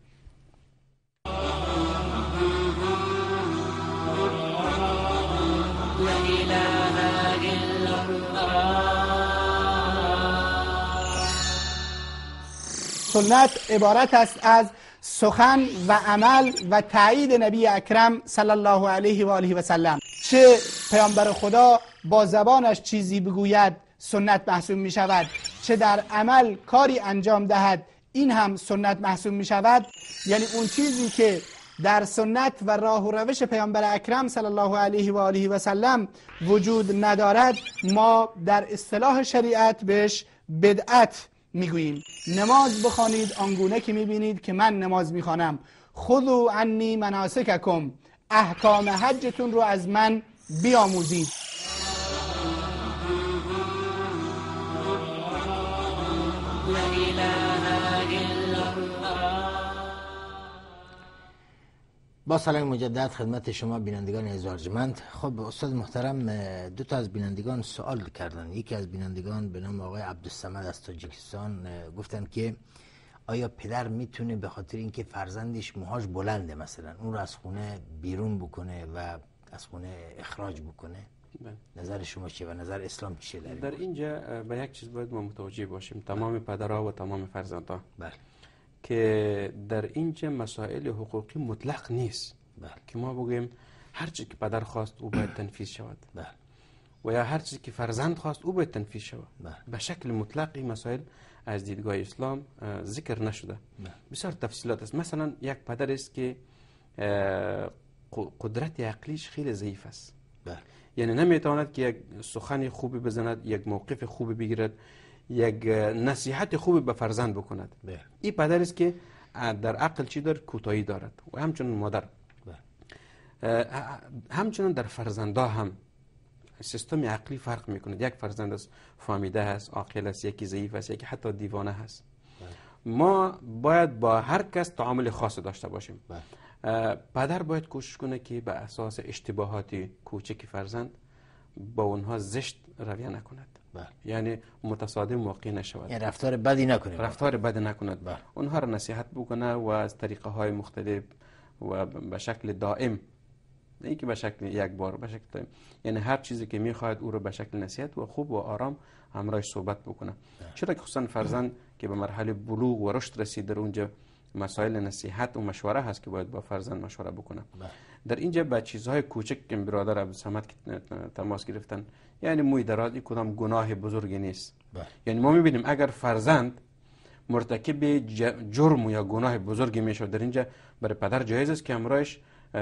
سنت عبارت است از سخن و عمل و تایید نبی اکرم صلی الله علیه و آله و سلم. چه پیامبر خدا با زبانش چیزی بگوید سنت محسوب می شود، چه در عمل کاری انجام دهد این هم سنت محسوب می شود. یعنی اون چیزی که در سنت و راه و روش پیامبر اکرم صلی الله علیه و آله و سلم وجود ندارد ما در اصطلاح شریعت بهش بدعت میگوییم. نماز بخوانید آنگونه که میبینید که من نماز میخوانم. خذوا عنی مناسککم، احکام حجتون رو از من بیاموزید. با سلام مجدد خدمت شما بینندگان عزیز و ارجمند. خب استاد محترم، دو تا از بینندگان سوال کردن. یکی از بینندگان به نام آقای عبدالصمد از تاجیکستان گفتن که آیا پدر میتونه به خاطر اینکه فرزندش موهاش بلنده مثلا اون رو از خونه بیرون بکنه و از خونه اخراج بکنه؟ بله. نظر شما چیه و نظر اسلام چیه در این؟ در اینجا به یک چیز باید ما متوجه باشیم، تمام پدرها و تمام فرزندها، بله، که در اینجا مسائل حقوقی مطلق نیست. بله. که ما بگوییم هر چی که پدر خواست او باید تنفیذ شود، بله، و یا هر چیزی که فرزند خواست او باید تنفیذ شود. بله. به شکل مطلق این مسائل از دیدگاه اسلام ذکر نشده. بله. بسیار تفصیلات است. مثلا یک پدر است که قدرت عقلیش خیلی ضعیف است، بله، یعنی نمیتواند که یک سخن خوبی بزند، یک موقف خوبی بگیرد، یک نصیحت خوبی به فرزند بکند. بله. این پدر است که در عقل چی دارد؟ کوتاهی دارد. و همچنین مادر. بله. همچنین در فرزندا هم سیستم عقلی فرق میکنه. یک فرزند است فهمیده هست، عاقل است، یکی ضعیف است، یکی حتی دیوانه هست. بله. ما باید با هر کس تعامل خاص داشته باشیم. بله. پدر باید کوشش کنه که به اساس اشتباهات کوچک فرزند با اونها زشت رویه نکند. بله. یعنی متصادم واقع نشود، یعنی رفتار بدی نکنه، رفتار بدی نکند. بله. اونها را نصیحت بکنه و از طریقه های مختلف و به شکل دائم، نه که به شکل یک بار، به شکل دائم. یعنی هر چیزی که میخواهد او را به شکل نصیحت و خوب و آرام همراهش صحبت بکنه. بله. چرا که خصوصا فرزند که به مرحله بلوغ و رشد رسید، در اونجا مسائل نصیحت و مشوره هست که باید با فرزند مشوره بکنه. بله. در اینجا به چیزهای کوچک که برادر عبدالصمد که تماس گرفتن، یعنی موی دراز، این کدام گناه بزرگی نیست. بله. یعنی ما میبینیم اگر فرزند مرتکب جرم یا گناه بزرگی میشه، در اینجا برای پدر جایز است که همراهش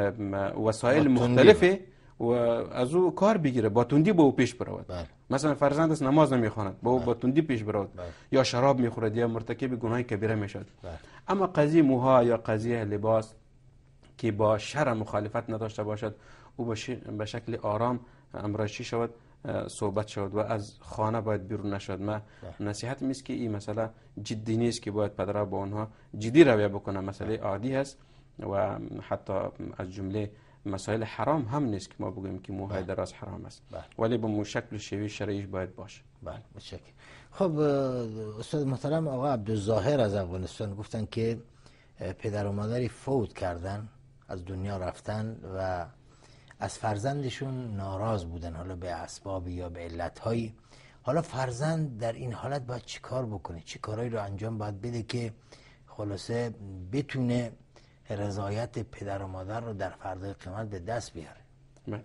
وسایل مختلفه و از او کار بگیره، با تندی با او پیش برود. بله. مثلا فرزند است نماز نمیخواند، با او با تندی پیش برود. بله. یا شراب میخورد یا مرتکب گناه کبیره میشد. بله. اما قضیه موها یا قضیه لباس که با شرع مخالفت نداشته باشد، او به شکل آرام امرایشی شود، صحبت شود و از خانه باید بیرون نشد. ما نصیحت میست که این مسئله جدی نیست که باید پدرها با اونها جدی رویه بکنه. مسئله عادی هست و حتی از جمله مسائل حرام هم نیست که ما بگوییم که موهای دراز حرام است، ولی به مو شکل شیوه شرعیش باید باشه. بله، متشکرم. خب استاد محترم، آقا عبدالظاهر از افغانستان گفتن که پدر و مادری فوت کردن، از دنیا رفتن و از فرزندشون ناراض بودن، حالا به اسباب یا به علتهایی. حالا فرزند در این حالت باید چی کار بکنه؟ چی کارهایی رو انجام باید بده که خلاصه بتونه رضایت پدر و مادر رو در فردای قیامت به دست بیاره؟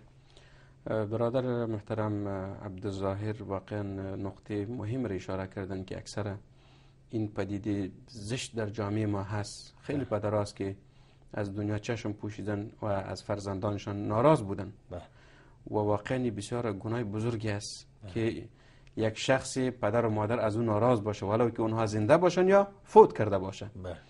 برادر محترم عبدالظاهر واقعا نقطه مهم را اشاره کردن که اکثر این پدیده زشت در جامعه ما هست. خیلی پدراست که از دنیا چشم پوشیدن و از فرزندانشان ناراض بودن و واقعا بسیار گناه بزرگی است که یک شخص پدر و مادر از اون ناراض باشه، ولو که اونها زنده باشن یا فوت کرده باشن.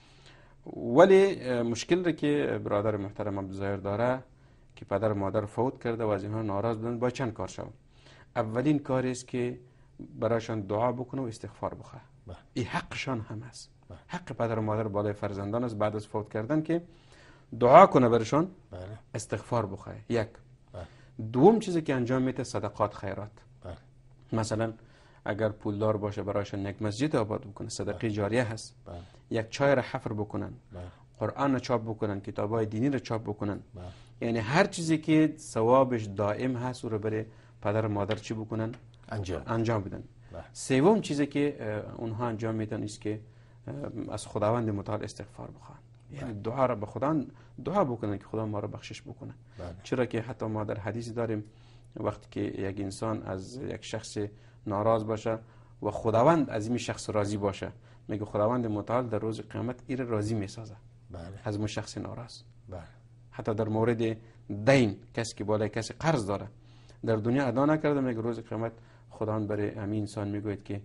ولی مشکل را که برادر محترم عبدالظاهر داره که پدر و مادر فوت کرده و از اینها ناراض بودن، با چند کار شود. اولین کار است که برایشان دعا بکنه و استغفار بخواه. این حقشان هم است. حق پدر و مادر بالای فرزندان است بعد از فوت کردن که دعا کنه برشان، بله. استغفار بخواه. یک. بله. دوم چیزی که انجام میده صدقات خیرات. بله. مثلا اگر پولدار باشه برایشان یک مسجد آباد بکنه، صدقه جاریه هست. بله. یک چای را حفر بکنن، بله. قرآن را چاپ بکنن، کتابای دینی را چاپ بکنن. بله. یعنی هر چیزی که ثوابش دائم هست او رو برای پدر و مادر چی بکنن؟ انجام انجام بدن. بله. سوم چیزی که اونها انجام میدن است که از خداوند متعال استغفار بخوان. یعنی دعا را به خدا دعا بکنن که خدا ما را بخشش بکنه. بله. چرا که حتی ما در حدیث داریم وقتی که یک انسان از یک شخص ناراض باشه و خداوند از این شخص راضی باشه، میگه خداوند متعال در روز قیامت این راضی میسازه. بله. از اون شخص ناراض. بله. حتی در مورد دین، کسی که بالای کسی قرض داره در دنیا ادا نکرده، میگه روز قیامت خداوند برای همین انسان میگوید که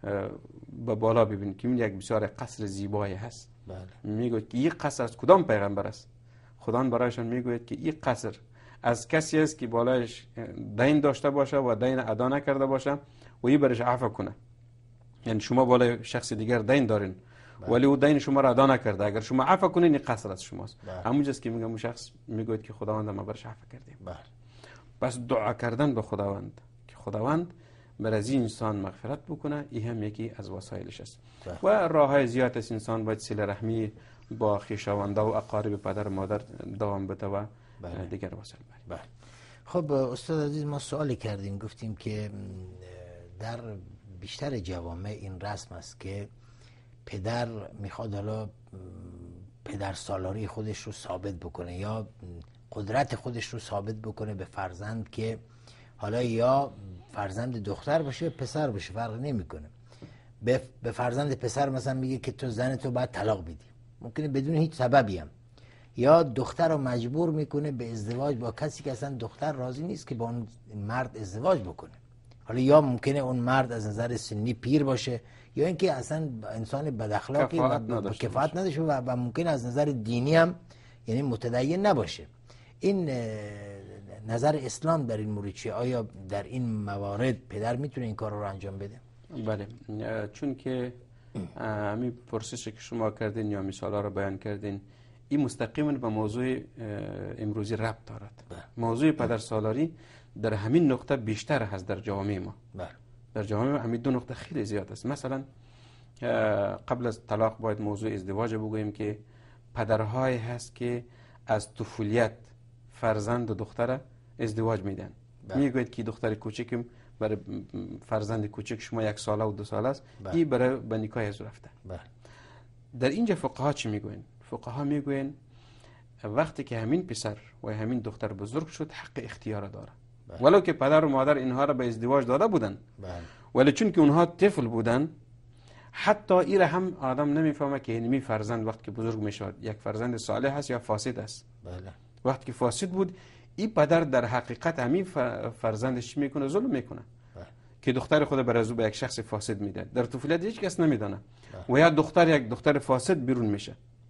به بالا ببین که این یک بسیار قصر زیبایی هست. بله. میگوید که این قصر از کدام پیغمبر است؟ خداوند برایشان میگوید که این قصر از کسی است که بالایش دین داشته باشه و دین ادا نکرده باشه و این برش عفو کنه. یعنی شما بالای شخص دیگر دین دارین ولی او دین شما را ادا نکرده، اگر شما عفو کنین این قصر از شماست. همونجاست که میگم اون شخص میگوید که خداوند ما برش عفو کردیم. بله. پس دعا کردن به خداوند که خداوند بر از این انسان مغفرت بکنه، این هم یکی از وسایلش است. بله. و راههای زیاد است. انسان باید صله رحمی با خویشاونده و اقارب پدر و مادر دوام بده و بله. دیگر وسایل. بله. خب استاد عزیز، ما سوالی کردیم، گفتیم که در بیشتر جوامع این رسم است که پدر میخواد حالا پدر سالاری خودش رو ثابت بکنه یا قدرت خودش رو ثابت بکنه به فرزند که حالا یا فرزند دختر باشه پسر باشه فرق نمیکنه. به فرزند پسر مثلا میگه که تو زن تو باید طلاق بدی، ممکنه بدون هیچ سببی هم. یا دختر رو مجبور میکنه به ازدواج با کسی که اصلا دختر راضی نیست که با اون مرد ازدواج بکنه. حالا یا ممکنه اون مرد از نظر سنی پیر باشه یا اینکه اصلا انسان بد اخلاقی و کفایت نداشته و, و ممکن از نظر دینی هم یعنی متدین نباشه. این نظر اسلام در این مورد چیه؟ آیا در این موارد پدر میتونه این کار رو انجام بده؟ بله، چون که همین پرسشی که شما کردین یا مثالا رو بیان کردین این مستقیما به موضوع امروزی ربط دارد. بله. موضوع پدر سالاری در همین نقطه بیشتر هست در جامعه ما. بله. در جامعه ما همین دو نقطه خیلی زیاد است. مثلا قبل از طلاق باید موضوع ازدواج بگوییم که پدرهای هست که از طفولیت فرزند و دختر ازدواج میدن. بله. میگوید که دختر کوچکم برای فرزند کوچک شما یک ساله و دو ساله است، بله. این برای به نکاح از رفته. بله. در اینجا فقها چی میگوین؟ فقها میگوین وقتی که همین پسر و همین دختر بزرگ شد حق اختیار داره. بله. ولو که پدر و مادر اینها را به ازدواج داده بودن. بله. ولی چون که اونها طفل بودن حتی این را هم آدم نمیفهمه که اینمی فرزند وقتی که بزرگ میشود یک فرزند صالح است یا فاسد است. بله. وقتی که فاسد بود این پدر در حقیقت همین فرزندش چی میکنه؟ ظلم میکنه. بله. که دختر خود بر از او به یک شخص فاسد میده. در طفولیت هیچ کس نمیدونه. بله. و یا دختر یک دختر فاسد بیرون میشه.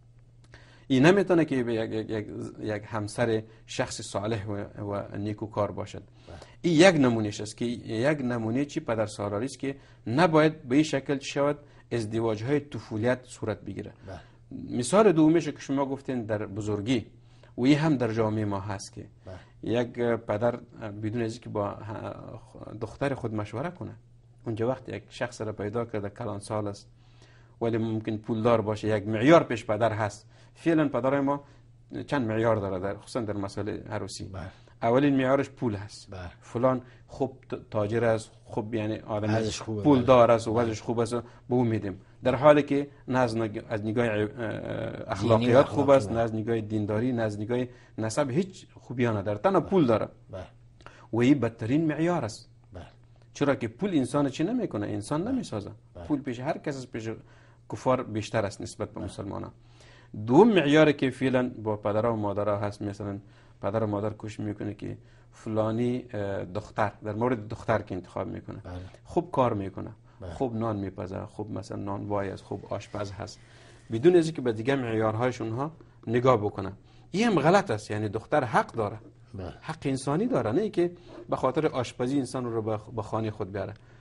این نمیتونه که یک, یک, یک, یک همسر شخص صالح و, و نیکوکار باشد. بله. این یک نمونهش است که یک نمونه چی پدر سالاری است که نباید به این شکل شود ازدواج های طفولیت صورت بگیره. بله. مثال دومیش که شما گفتین در بزرگی و این هم در جامعه ما هست که بله. یک پدر بدون از اینکه با دختر خود مشوره کنه، اونجا وقت یک شخص را پیدا کرده کلان سال است ولی ممکن پولدار باشه، یک معیار پیش پدر هست. فعلا پدر ما چند معیار داره در خصوصا در مسئله عروسی. بله. اولین معیارش پول هست. بله. فلان خوب تاجر است، خوب یعنی آدم پول دار است و وضعش خوب است به اون میدیم، در حالی که نه از نگاه اخلاقیات خوب است، نه از نگاه دینداری، نه از نگاه نسب هیچ خوبی نداره، تنها پول داره. بله. و این بدترین معیار است. بله. چرا که پول انسان چی نمیکنه؟ انسان نمیسازه. بله. پول پیش هر کس از پیش کفار بیشتر است نسبت به مسلمانان. دوم معیاری که فعلا با پدر و مادر هست، مثلا پدر و مادر کوشش میکنه که فلانی دختر، در مورد دختر که انتخاب میکنه، بله. خوب کار میکنه، بله. خوب نان میپزه، خوب مثلا نان وای است، خوب آشپز هست، بدون از اینکه به دیگه معیارهایش اونها نگاه بکنه. این هم غلط است. یعنی دختر حق داره. بله. حق انسانی داره، نه که به خاطر آشپزی انسان رو به خانه خود بیاره. بله.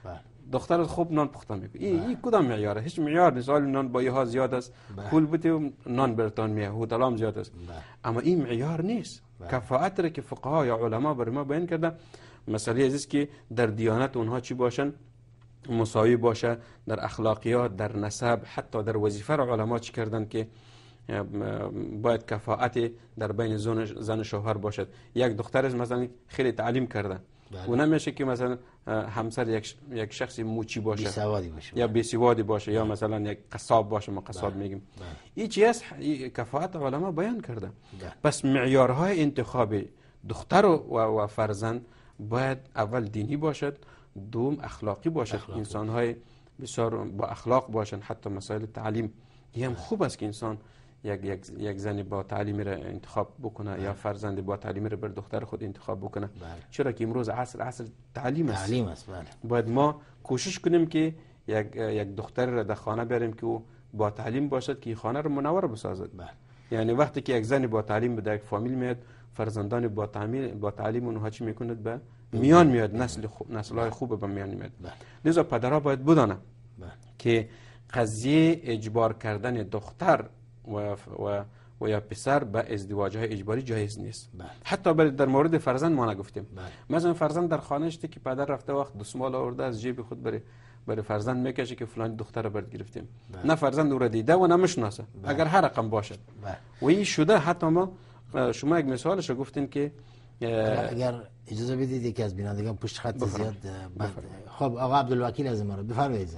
دخترت خوب نان پخته میکنه. این این کدام معیاره؟ هیچ معیار نیست. حال نان بایی ها زیاد است، پول بده نان برتان میه، هتلام زیاد است، اما این معیار نیست. کفاءت را که فقها یا علما بر ما بیان کردن، مسئله عزیز که در دیانت اونها چی باشن؟ مساوی باشه، در اخلاقیات، در نسب، حتی در وظیفه را علما چی کردن که باید کفاءت در بین زن و شوهر باشد. یک دختر مثلا خیلی تعلیم کرده، و نمیشه که مثلا همسر یک یک شخصی موچی باشه، بیسوادی باشه یا بیسوادی باشه، یا مثلا یک قصاب باشه. ما قصاب میگیم. این چیز کفاءت علما بیان کرده. پس معیارهای انتخاب دختر و, و فرزند باید اول دینی باشد، دوم اخلاقی باشد. انسان‌های بسیار با اخلاق باشند. حتی مسائل تعلیم هم خوب است که انسان یک یک یک زنی با تعلیم را انتخاب بکنه، بله. یا فرزندی با تعلیم را بر دختر خود انتخاب بکنه، بله. چرا که امروز عصر عصر تعلیم است. تعلیم است، بله. باید ما کوشش کنیم که یک یک دختر را در خانه بیاریم که او با تعلیم باشد، که خانه را منور بسازد، بله. یعنی وقتی که یک زنی با تعلیم به یک فامیل میاد، فرزندان با تعلیم با تعلیم اونها چی میکند؟ به میان میاد، نسل خوب، نسل‌های خوب به میان میاد. لذا پدرها باید بدانند که قضیه اجبار کردن دختر و و و یا پسر به ازدواج های اجباری جایز نیست. بله. حتی در مورد فرزند ما نگفتیم. بله. مثلا فرزند در خانه شده که پدر رفته وقت دستمال آورده از جیب خود بره برای فرزند میکشه که فلان دختر رو برد گرفتیم. بله. نه فرزند او را دیده و نه میشناسه. بله. اگر هر رقم باشد. بله. و این شده. حتی ما شما یک مثالش رو گفتین که اگر اجازه بدید یکی از بینندگان پشت خط زیاد بعد. خب آقا عبدالوکیل از ما رو بفرمایید.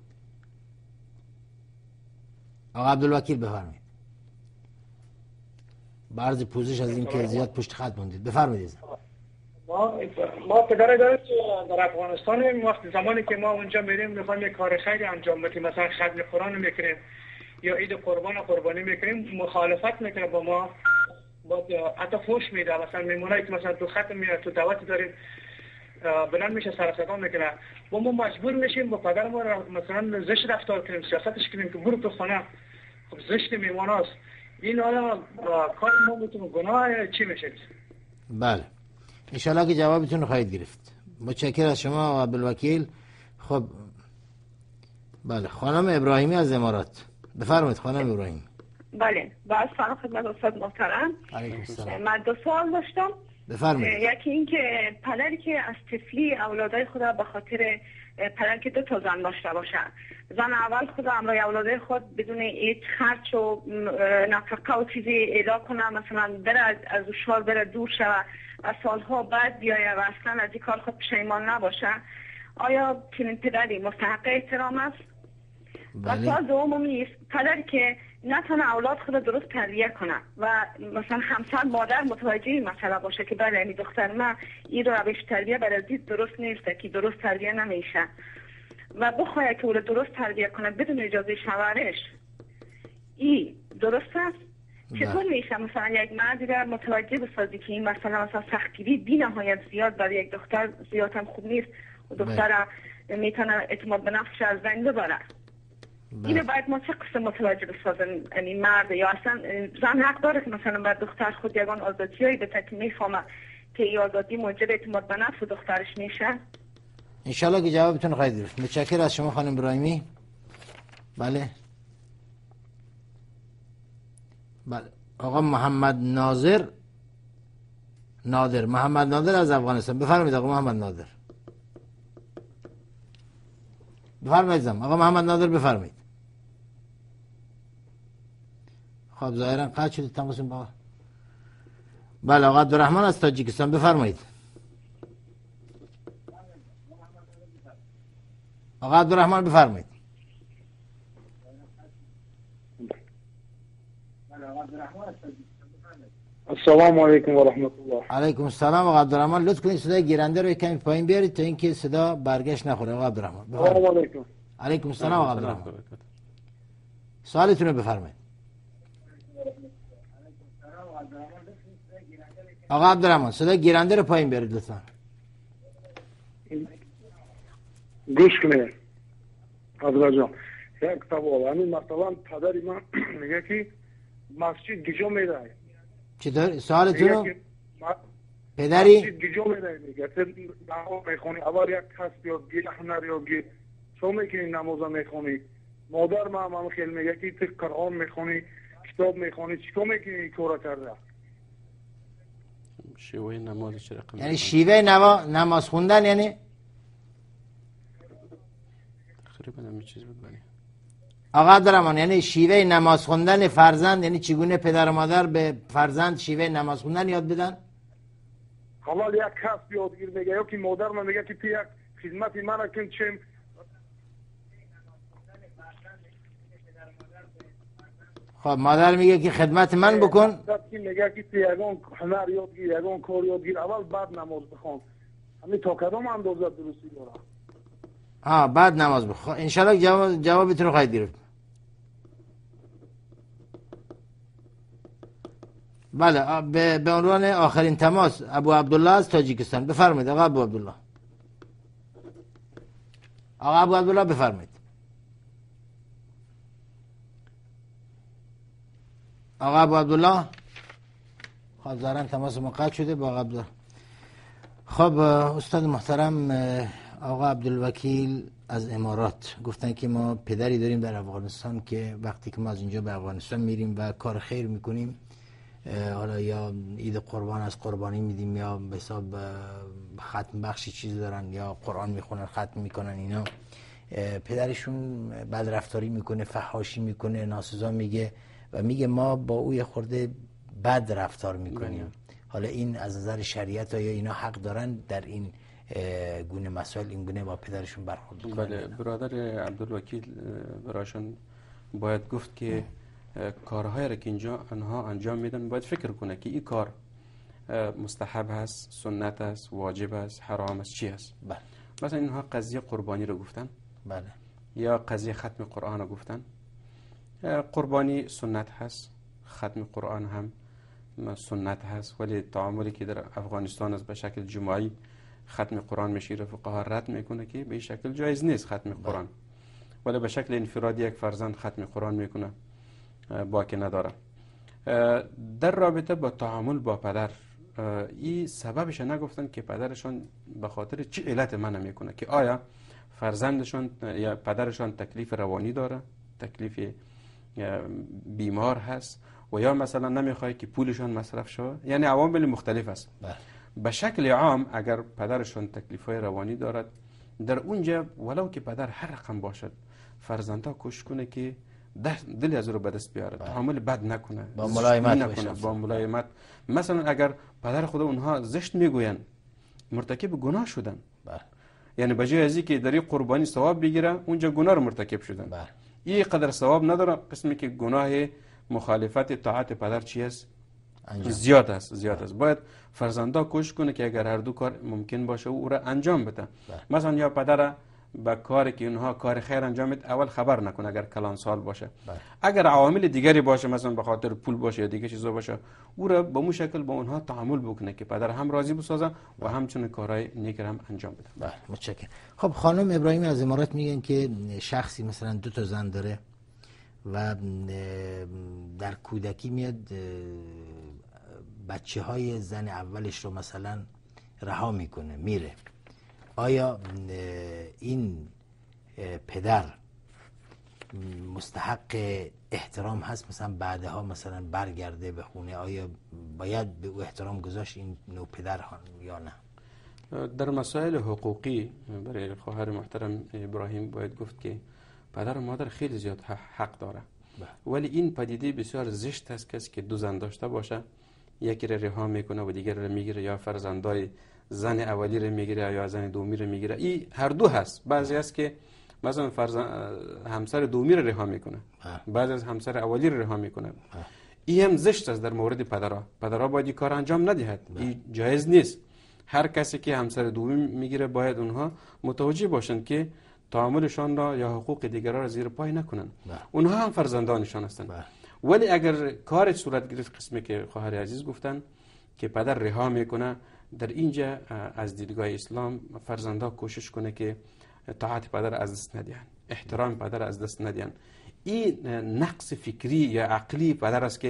آقا عبدالوکیل بفرمایید. بعضی پوزش از این که زیاد پشت خط موندید. بفرمایید. ما ما پدر داریم در افغانستان. وقت زمانی که ما اونجا میریم میخوایم یک کار خیلی انجام بدیم، مثلا ختم قرآن میکنیم یا عید قربان قربانی میکنیم، مخالفت میکنه با ما، با حتی فوش میده. مثلا میمونه که مثلا تو ختم میاد، تو دعوت داریم، بلند میشه سر صدا میکنه. با ما مجبور میشیم با پدر ما مثلا زشت رفتار کنیم، سیاستش کنیم که برو تو خانه. خب زشت میموناست. این حالا کار ما میتونه گناه چی میشه؟ بله انشالله که جوابتون رو خواهید گرفت. متشکرم از شما آقا عبدالوکیل. خب بله خانم ابراهیمی از امارات بفرمایید. خانم ابراهیمی. بله با سلام خدمت استاد محترم. علیکم السلام. من دو سوال داشتم. بفرمایید. یکی این که پدری که از طفلی اولادای خدا به خاطر پدر که دو تا زن داشته باشه، زن اول خدا همراه اولادای خود بدون هیچ خرچ و نفقه و چیزی ایلا کنه، مثلا بره از از شوهر بره دور شه و سالها بعد بیایه و اصلا از این کار خود پشیمان نباشه، آیا چنین پدری مستحق احترام است؟ بله. و سوال دوم است پدری که نتونه اولاد خود درست تربیت کنه و مثلا همسر مادر متوجه مسئله باشه که بله این دختر من این رو روش تربیت برای درست نیست که درست تربیت نمیشه و بخواه که او رو درست تربیت کنه بدون اجازه شوهرش، این درست است؟ چطور میشه مثلا یک مرد دیگر متوجه بسازی که این مثلا مثلا سختگیری بی نهایت زیاد برای یک دختر زیاد هم خوب نیست و دختر میتونه اعتماد به نفسش از بین ببره؟ اینو باید ما چه قسم متوجه بسازن؟ یعنی مرد یا اصلا زن حق داره که مثلا بر دختر خود یگان آزادیایی به که میفهمه که این آزادی موجب اعتماد به نفس دخترش میشه؟ انشالله که جوابتون خواهید گرفت. متشکرم از شما خانم ابراهیمی. بله بله آقا محمد ناظر نادر محمد نادر از افغانستان بفرمایید. آقا محمد نادر بفرمایید. زم آقا محمد نادر بفرمایید. خب ظاهرا قطع شد تماسون با. بله آقا عبدالرحمن از تاجیکستان بفرمایید. آقا عبدالرحمن بفرمایید. السلام علیکم و رحمت الله. علیکم السلام. آقا عبدالرحمن لطف کنید صدای گیرنده رو کمی پایین بیارید تا اینکه صدا برگشت نخوره. آقا عبدالرحمن بفرمایید. سلام علیکم. علیکم السلام. آقا عبدالرحمن سوالتون رو بفرمایید. آقا عبدالرحمن صدای گیرنده رو پایین بیارید لطفا. گوش کنید حضرت جان. یک سوال، همین مثلا پدری من میگه که مسجد گیجا میده. چطور؟ سوالتون رو پدری دیجا میره میگه تو نماز میخونی اول یک کس یادگیر هنر یادگیر چون میکنی نماز میخونی مادر ما هم خیلی میگه که تو قرآن میخونی کتاب میخونی چیکار میکنی این کارا کرده شیوه نماز چه رقم یعنی شیوه نما... نماز خوندن یعنی تقریبا همین چیز بود بله. آقا عبدالرحمن یعنی شیوه نماز خوندن فرزند یعنی چگونه پدر و مادر به فرزند شیوه نماز خوندن یاد بدن؟ حالا یک کس یادگیر میگه یا که مادر من میگه که تو یک خدمت من کن چیم خب مادر میگه که خدمت من بکن میگه که تو یگان هنر یادگیر یگان کار یادگیر اول بعد نماز بخون همین تا کدام اندازه درستی داره ها بعد نماز بخون انشالله جواب جوابتون رو خواهید گرفت. بله به به عنوان آخرین تماس ابو عبدالله از تاجیکستان بفرمایید. آقا ابو عبدالله آقا ابو عبدالله بفرمایید. آقا ابو عبدالله خب ظاهرا تماس ما قطع شده با آقا عبدالله. خب استاد محترم آقا عبدالوکیل از امارات گفتن که ما پدری داریم در افغانستان که وقتی که ما از اینجا به افغانستان میریم و کار خیر میکنیم حالا یا عید قربان از قربانی میدیم یا به حساب ختم بخشی چیز دارن یا قرآن میخونن ختم میکنن اینا پدرشون بدرفتاری میکنه فحاشی میکنه ناسزا میگه و میگه ما با او یه خورده بد رفتار میکنیم. حالا این از نظر شریعت یا اینا حق دارن در این گونه مسائل این گونه با پدرشون برخورد بکنن؟ بله برادر عبدالوکیل براشون باید گفت که کارهایی را که اینجا آنها انجام میدن باید فکر کنه که این کار مستحب هست، سنت است، واجب است، حرام است، چی است. بله. مثلا اینها قضیه قربانی رو گفتن. بله. یا قضیه ختم قرآن رو گفتن. قربانی سنت هست، ختم قرآن هم سنت هست، ولی تعاملی که در افغانستان است به شکل جماعی ختم قرآن میشه فقها رد میکنه که به این شکل جایز نیست ختم قرآن، ولی به شکل انفرادی یک فرزند ختم قرآن میکنه باکی نداره. در رابطه با تعامل با پدر این سببش نگفتن که پدرشان به خاطر چی علت منع میکنه که آیا فرزندشان یا پدرشان تکلیف روانی داره، تکلیف بیمار هست و یا مثلا نمیخواد که پولشان مصرف شود، یعنی عوامل مختلف است. به شکل عام اگر پدرشان تکلیف‌های روانی دارد در اونجا ولو که پدر هر رقم باشد فرزندها کوشش کنه که دل از رو به دست بیاره، تعامل بد نکنه، با ملایمت نکنه، با ملایمت. مثلا اگر پدر خود اونها زشت میگوین مرتکب گناه شدن، بله. یعنی بجای از اینکه در قربانی ثواب بگیره اونجا گناه رو مرتکب شدن. بله. این قدر ثواب نداره، قسمی که گناه مخالفت طاعت پدر چی است؟ زیاد است، زیاد است. باید فرزندا کوشش کنه که اگر هر دو کار ممکن باشه او را انجام بده. مثلا یا پدر با کاری که اونها کار خیر انجام میده اول خبر نکنه اگر کلان سال باشه. بله. اگر عوامل دیگری باشه مثلا به خاطر پول باشه یا دیگه چیزا باشه او را به مو شکل با اونها تعامل بکنه که پدر هم راضی بسازه و همچنین کارهای نیک هم انجام بده. بله متشکرم. خب خانم ابراهیمی از امارات میگن که شخصی مثلا دو تا زن داره و در کودکی میاد بچه های زن اولش رو مثلا رها میکنه میره، آیا این پدر مستحق احترام هست مثلا بعدها مثلا برگرده به خونه؟ آیا باید به او احترام گذاشت این نوع پدر یا نه؟ در مسائل حقوقی برای خواهر محترم ابراهیم باید گفت که پدر و مادر خیلی زیاد حق داره، ولی این پدیده بسیار زشت است کسی که دو زن داشته باشه یکی را رها میکنه و دیگر را میگیره یا فرزندای زن اولی را میگیره یا زن دومی را میگیره. این هر دو هست. بعضی است که مثلا فرزند همسر دومی را رها میکنه، بعضی از همسر اولی را رها میکنه. این هم زشت است در مورد پدرها. پدرها باید این کار انجام ندهد، این جایز نیست. هر کسی که همسر دومی میگیره باید اونها متوجه باشند که تعاملشان را یا حقوق دیگران را زیر پای نکنند. اونها هم فرزندانشان هستند. ولی اگر کار صورت گرفت قسمی که خواهر عزیز گفتن که پدر رها میکنه، در اینجا از دیدگاه اسلام فرزندا کوشش کنه که طاعت پدر از دست ندهن، احترام پدر از دست ندهن. این نقص فکری یا عقلی پدر است که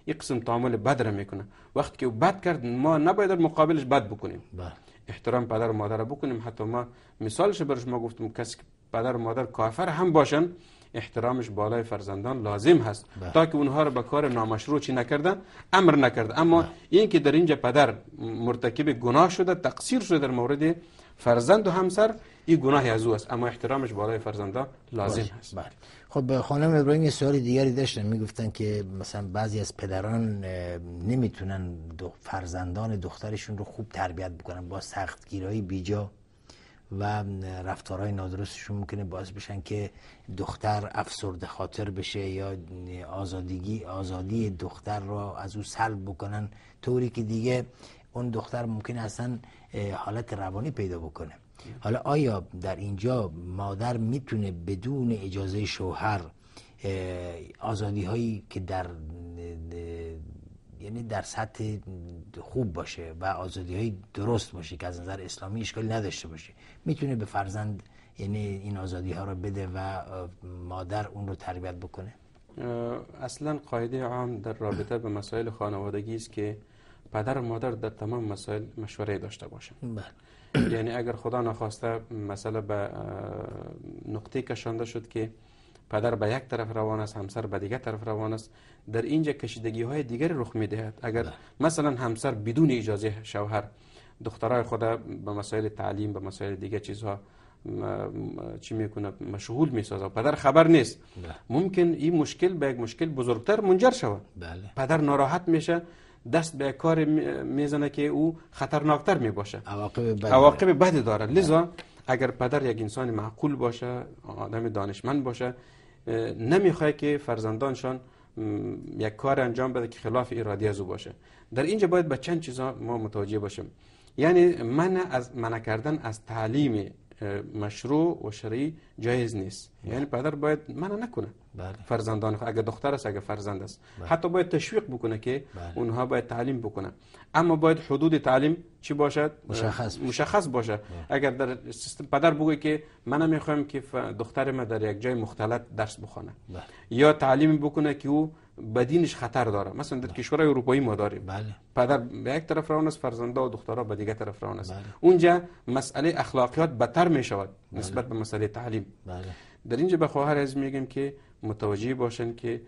این قسم تعامل بد را میکنه. وقتی که او بد کرد ما نباید در مقابلش بد بکنیم. بله. احترام پدر و مادر را بکنیم. حتی ما مثالش برش ما گفتم کسی که پدر و مادر کافر هم باشن احترامش بالای فرزندان لازم هست تا که اونها رو به کار نامشروع چی نکردن، امر نکرده. اما این که در اینجا پدر مرتکب گناه شده، تقصیر شده در مورد فرزند و همسر، این گناهی از او است، اما احترامش بالای فرزندان لازم باشه. هست. بله. خب خانم ابراهیم یه سوال دیگری داشتن، میگفتن که مثلا بعضی از پدران نمیتونن فرزندان دخترشون رو خوب تربیت بکنن، با سختگیرایی بیجا و رفتارهای نادرستشون ممکنه باعث بشن که دختر افسرده خاطر بشه یا آزادگی آزادی دختر را از او سلب بکنن، طوری که دیگه اون دختر ممکنه اصلا حالت روانی پیدا بکنه. حالا آیا در اینجا مادر میتونه بدون اجازه شوهر آزادی هایی که در یعنی در سطح خوب باشه و آزادی های درست باشه که از نظر اسلامی اشکالی نداشته باشه، میتونه به فرزند یعنی این آزادی ها رو بده و مادر اون رو تربیت بکنه؟ اصلا قاعده عام در رابطه به مسائل خانوادگی است که پدر و مادر در تمام مسائل مشوره داشته باشن. بله. یعنی اگر خدا نخواسته مسئله به نقطه کشانده شد که پدر به یک طرف روان است، همسر به دیگر طرف روان است، در اینجا کشیدگی های دیگر رخ میدهد. اگر ده. مثلا همسر بدون اجازه شوهر دخترای خود به مسائل تعلیم، به مسائل دیگر چیزها چی میکنه مشغول میسازه، پدر خبر نیست، ده. ممکن این مشکل به یک مشکل بزرگتر منجر شود. بله. پدر ناراحت میشه، دست به کار میزنه که او خطرناکتر میباشه، عواقب بدی داره. لذا اگر پدر یک انسان معقول باشه، آدم دانشمند باشه، نمیخواد که فرزندانشان یک کار انجام بده که خلاف اراده از او باشه. در اینجا باید به چند چیزا ما متوجه باشیم. یعنی منع از منع کردن از تعلیم مشروع و شرعی جایز نیست. بله. یعنی پدر باید منع نکنه. بله. فرزندان اگر دختر است، اگر فرزند است، بله. حتی باید تشویق بکنه که بله. اونها باید تعلیم بکنه، اما باید حدود تعلیم چی باشد؟ مشخص, مشخص باشه. بله. اگر در سیستم پدر بگه که من نمیخوام که دختر ما در یک جای مختلط درس بخونه، بله. یا تعلیم بکنه که او بدینش خطر داره، مثلا در بله. کشورهای اروپایی ما داریم، بله. پدر به یک طرف روان است، فرزندا و دخترها به دیگر طرف روان است. بله. اونجا مسئله اخلاقیات بدتر می شود بله. نسبت به مسئله تعلیم. بله. در اینجا به خواهر از میگم که متوجه باشن که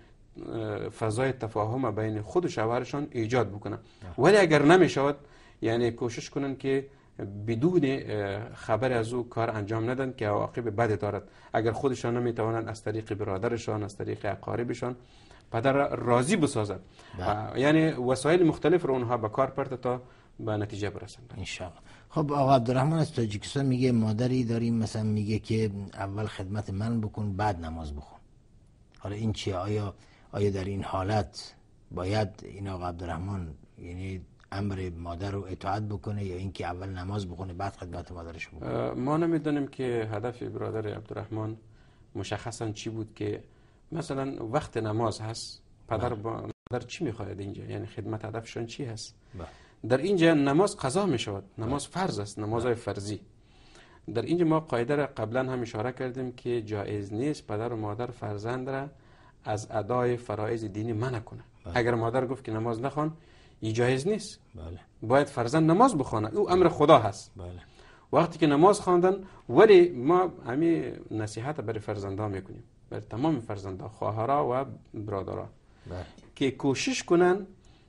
فضای تفاهم بین خود و شوهرشان ایجاد بکنن، ولی اگر نمیشود یعنی کوشش کنن که بدون خبر از او کار انجام ندن که عواقب بد دارد. اگر خودشان نمیتوانند از طریق برادرشان، از طریق اقاربشان پدر راضی بسازد، یعنی وسایل مختلف رو اونها به کار پرت تا به نتیجه برسند ان شاء الله. خب آقا عبدالرحمن از تاجیکستان میگه مادری داریم مثلا میگه که اول خدمت من بکن بعد نماز بخون. حالا این چیه؟ آیا آیا در این حالت باید این آقا عبدالرحمن یعنی امر مادر رو اطاعت بکنه یا اینکه اول نماز بخونه بعد خدمت مادرش بکنه؟ ما نمیدونیم که هدف برادر عبدالرحمن مشخصا چی بود، که مثلا وقت نماز هست، پدر با مادر چی میخواهد اینجا، یعنی خدمت هدفشون چی هست؟ با. در اینجا نماز قضا میشود، نماز فرض است، نمازهای فرضی. در اینجا ما قاعده را قبلا هم اشاره کردیم که جایز نیست پدر و مادر فرزند را از ادای فرایض دینی منع کنه. بله. اگر مادر گفت که نماز نخوان، این جایز نیست. بله. باید فرزند نماز بخونه، او امر خدا هست. بله. وقتی که نماز خواندن، ولی ما همین نصیحت برای فرزندا میکنیم، برای تمام فرزندا، خواهرها و برادرها، بله. که کوشش کنن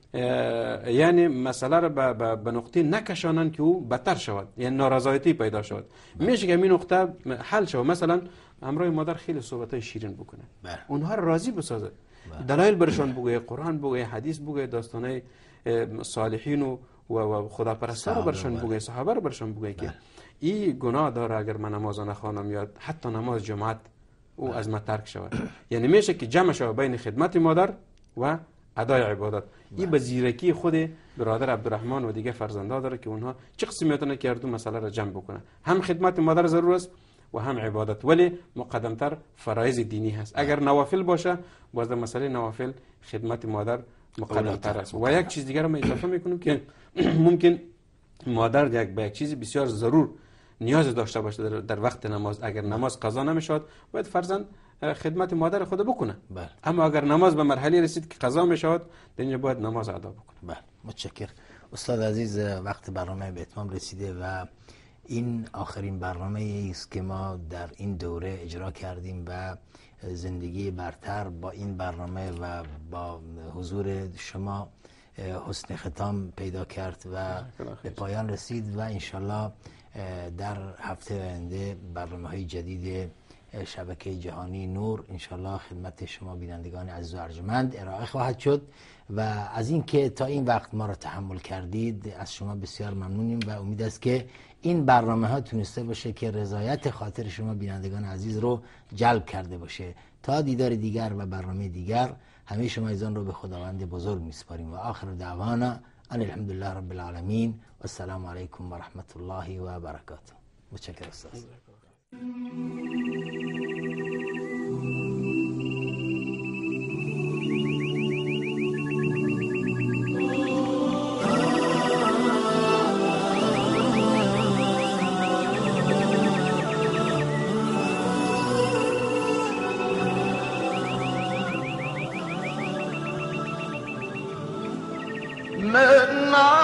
یعنی مسئله را به, به نقطه نکشانن که او بدتر شود، یعنی نارضایتی پیدا شود. بله. میشه که این نقطه حل شود. مثلا همراه مادر خیلی صحبتای شیرین بکنه، بله. اونها را راضی بسازه، بله. دلایل برشان بگه، قرآن بگه، حدیث بگه، داستانای صالحین و و خداپرستان برشان بگه، صحابه رو برشان بگه که این گناه داره اگر من نماز نخوانم یا حتی نماز جماعت او بله. از ما ترک شود. یعنی میشه که جمع شود بین خدمت مادر و ادای عبادت. این به زیرکی خود برادر عبدالرحمن و دیگه فرزندا داره که اونها چه قسم میتونه که هر دو مسئله را جمع بکنه، هم خدمت مادر ضرور است و هم عبادت، ولی مقدمتر فرایض دینی هست. اگر نوافل باشه، باز در مسئله نوافل خدمت مادر مقدمتر است. و یک چیز دیگر رو من اضافه میکنم که ممکن مادر یک به یک چیزی بسیار ضرور نیاز داشته باشه در, در وقت نماز، اگر نماز قضا نمیشد، باید فرزند خدمت مادر خود بکنه. بله. اما اگر نماز به مرحله رسید که قضا میشود، در اینجا باید نماز ادا بکنه. بله، متشکر. استاد عزیز، وقت برنامه به اتمام رسیده و این آخرین برنامه است که ما در این دوره اجرا کردیم و زندگی برتر با این برنامه و با حضور شما حسن ختام پیدا کرد و به پایان رسید و انشالله در هفته آینده برنامه های جدید شبکه جهانی نور انشالله خدمت شما بینندگان عزیز و ارجمند ارائه خواهد شد و از این که تا این وقت ما را تحمل کردید از شما بسیار ممنونیم و امید است که این برنامه ها تونسته باشه که رضایت خاطر شما بینندگان عزیز رو جلب کرده باشه. تا دیدار دیگر و برنامه دیگر همه شما ایزان رو به خداوند بزرگ میسپاریم و آخر دعوانا ان الحمدلله رب العالمین و السلام علیکم و رحمت الله و برکاته. متشکرم استاد. من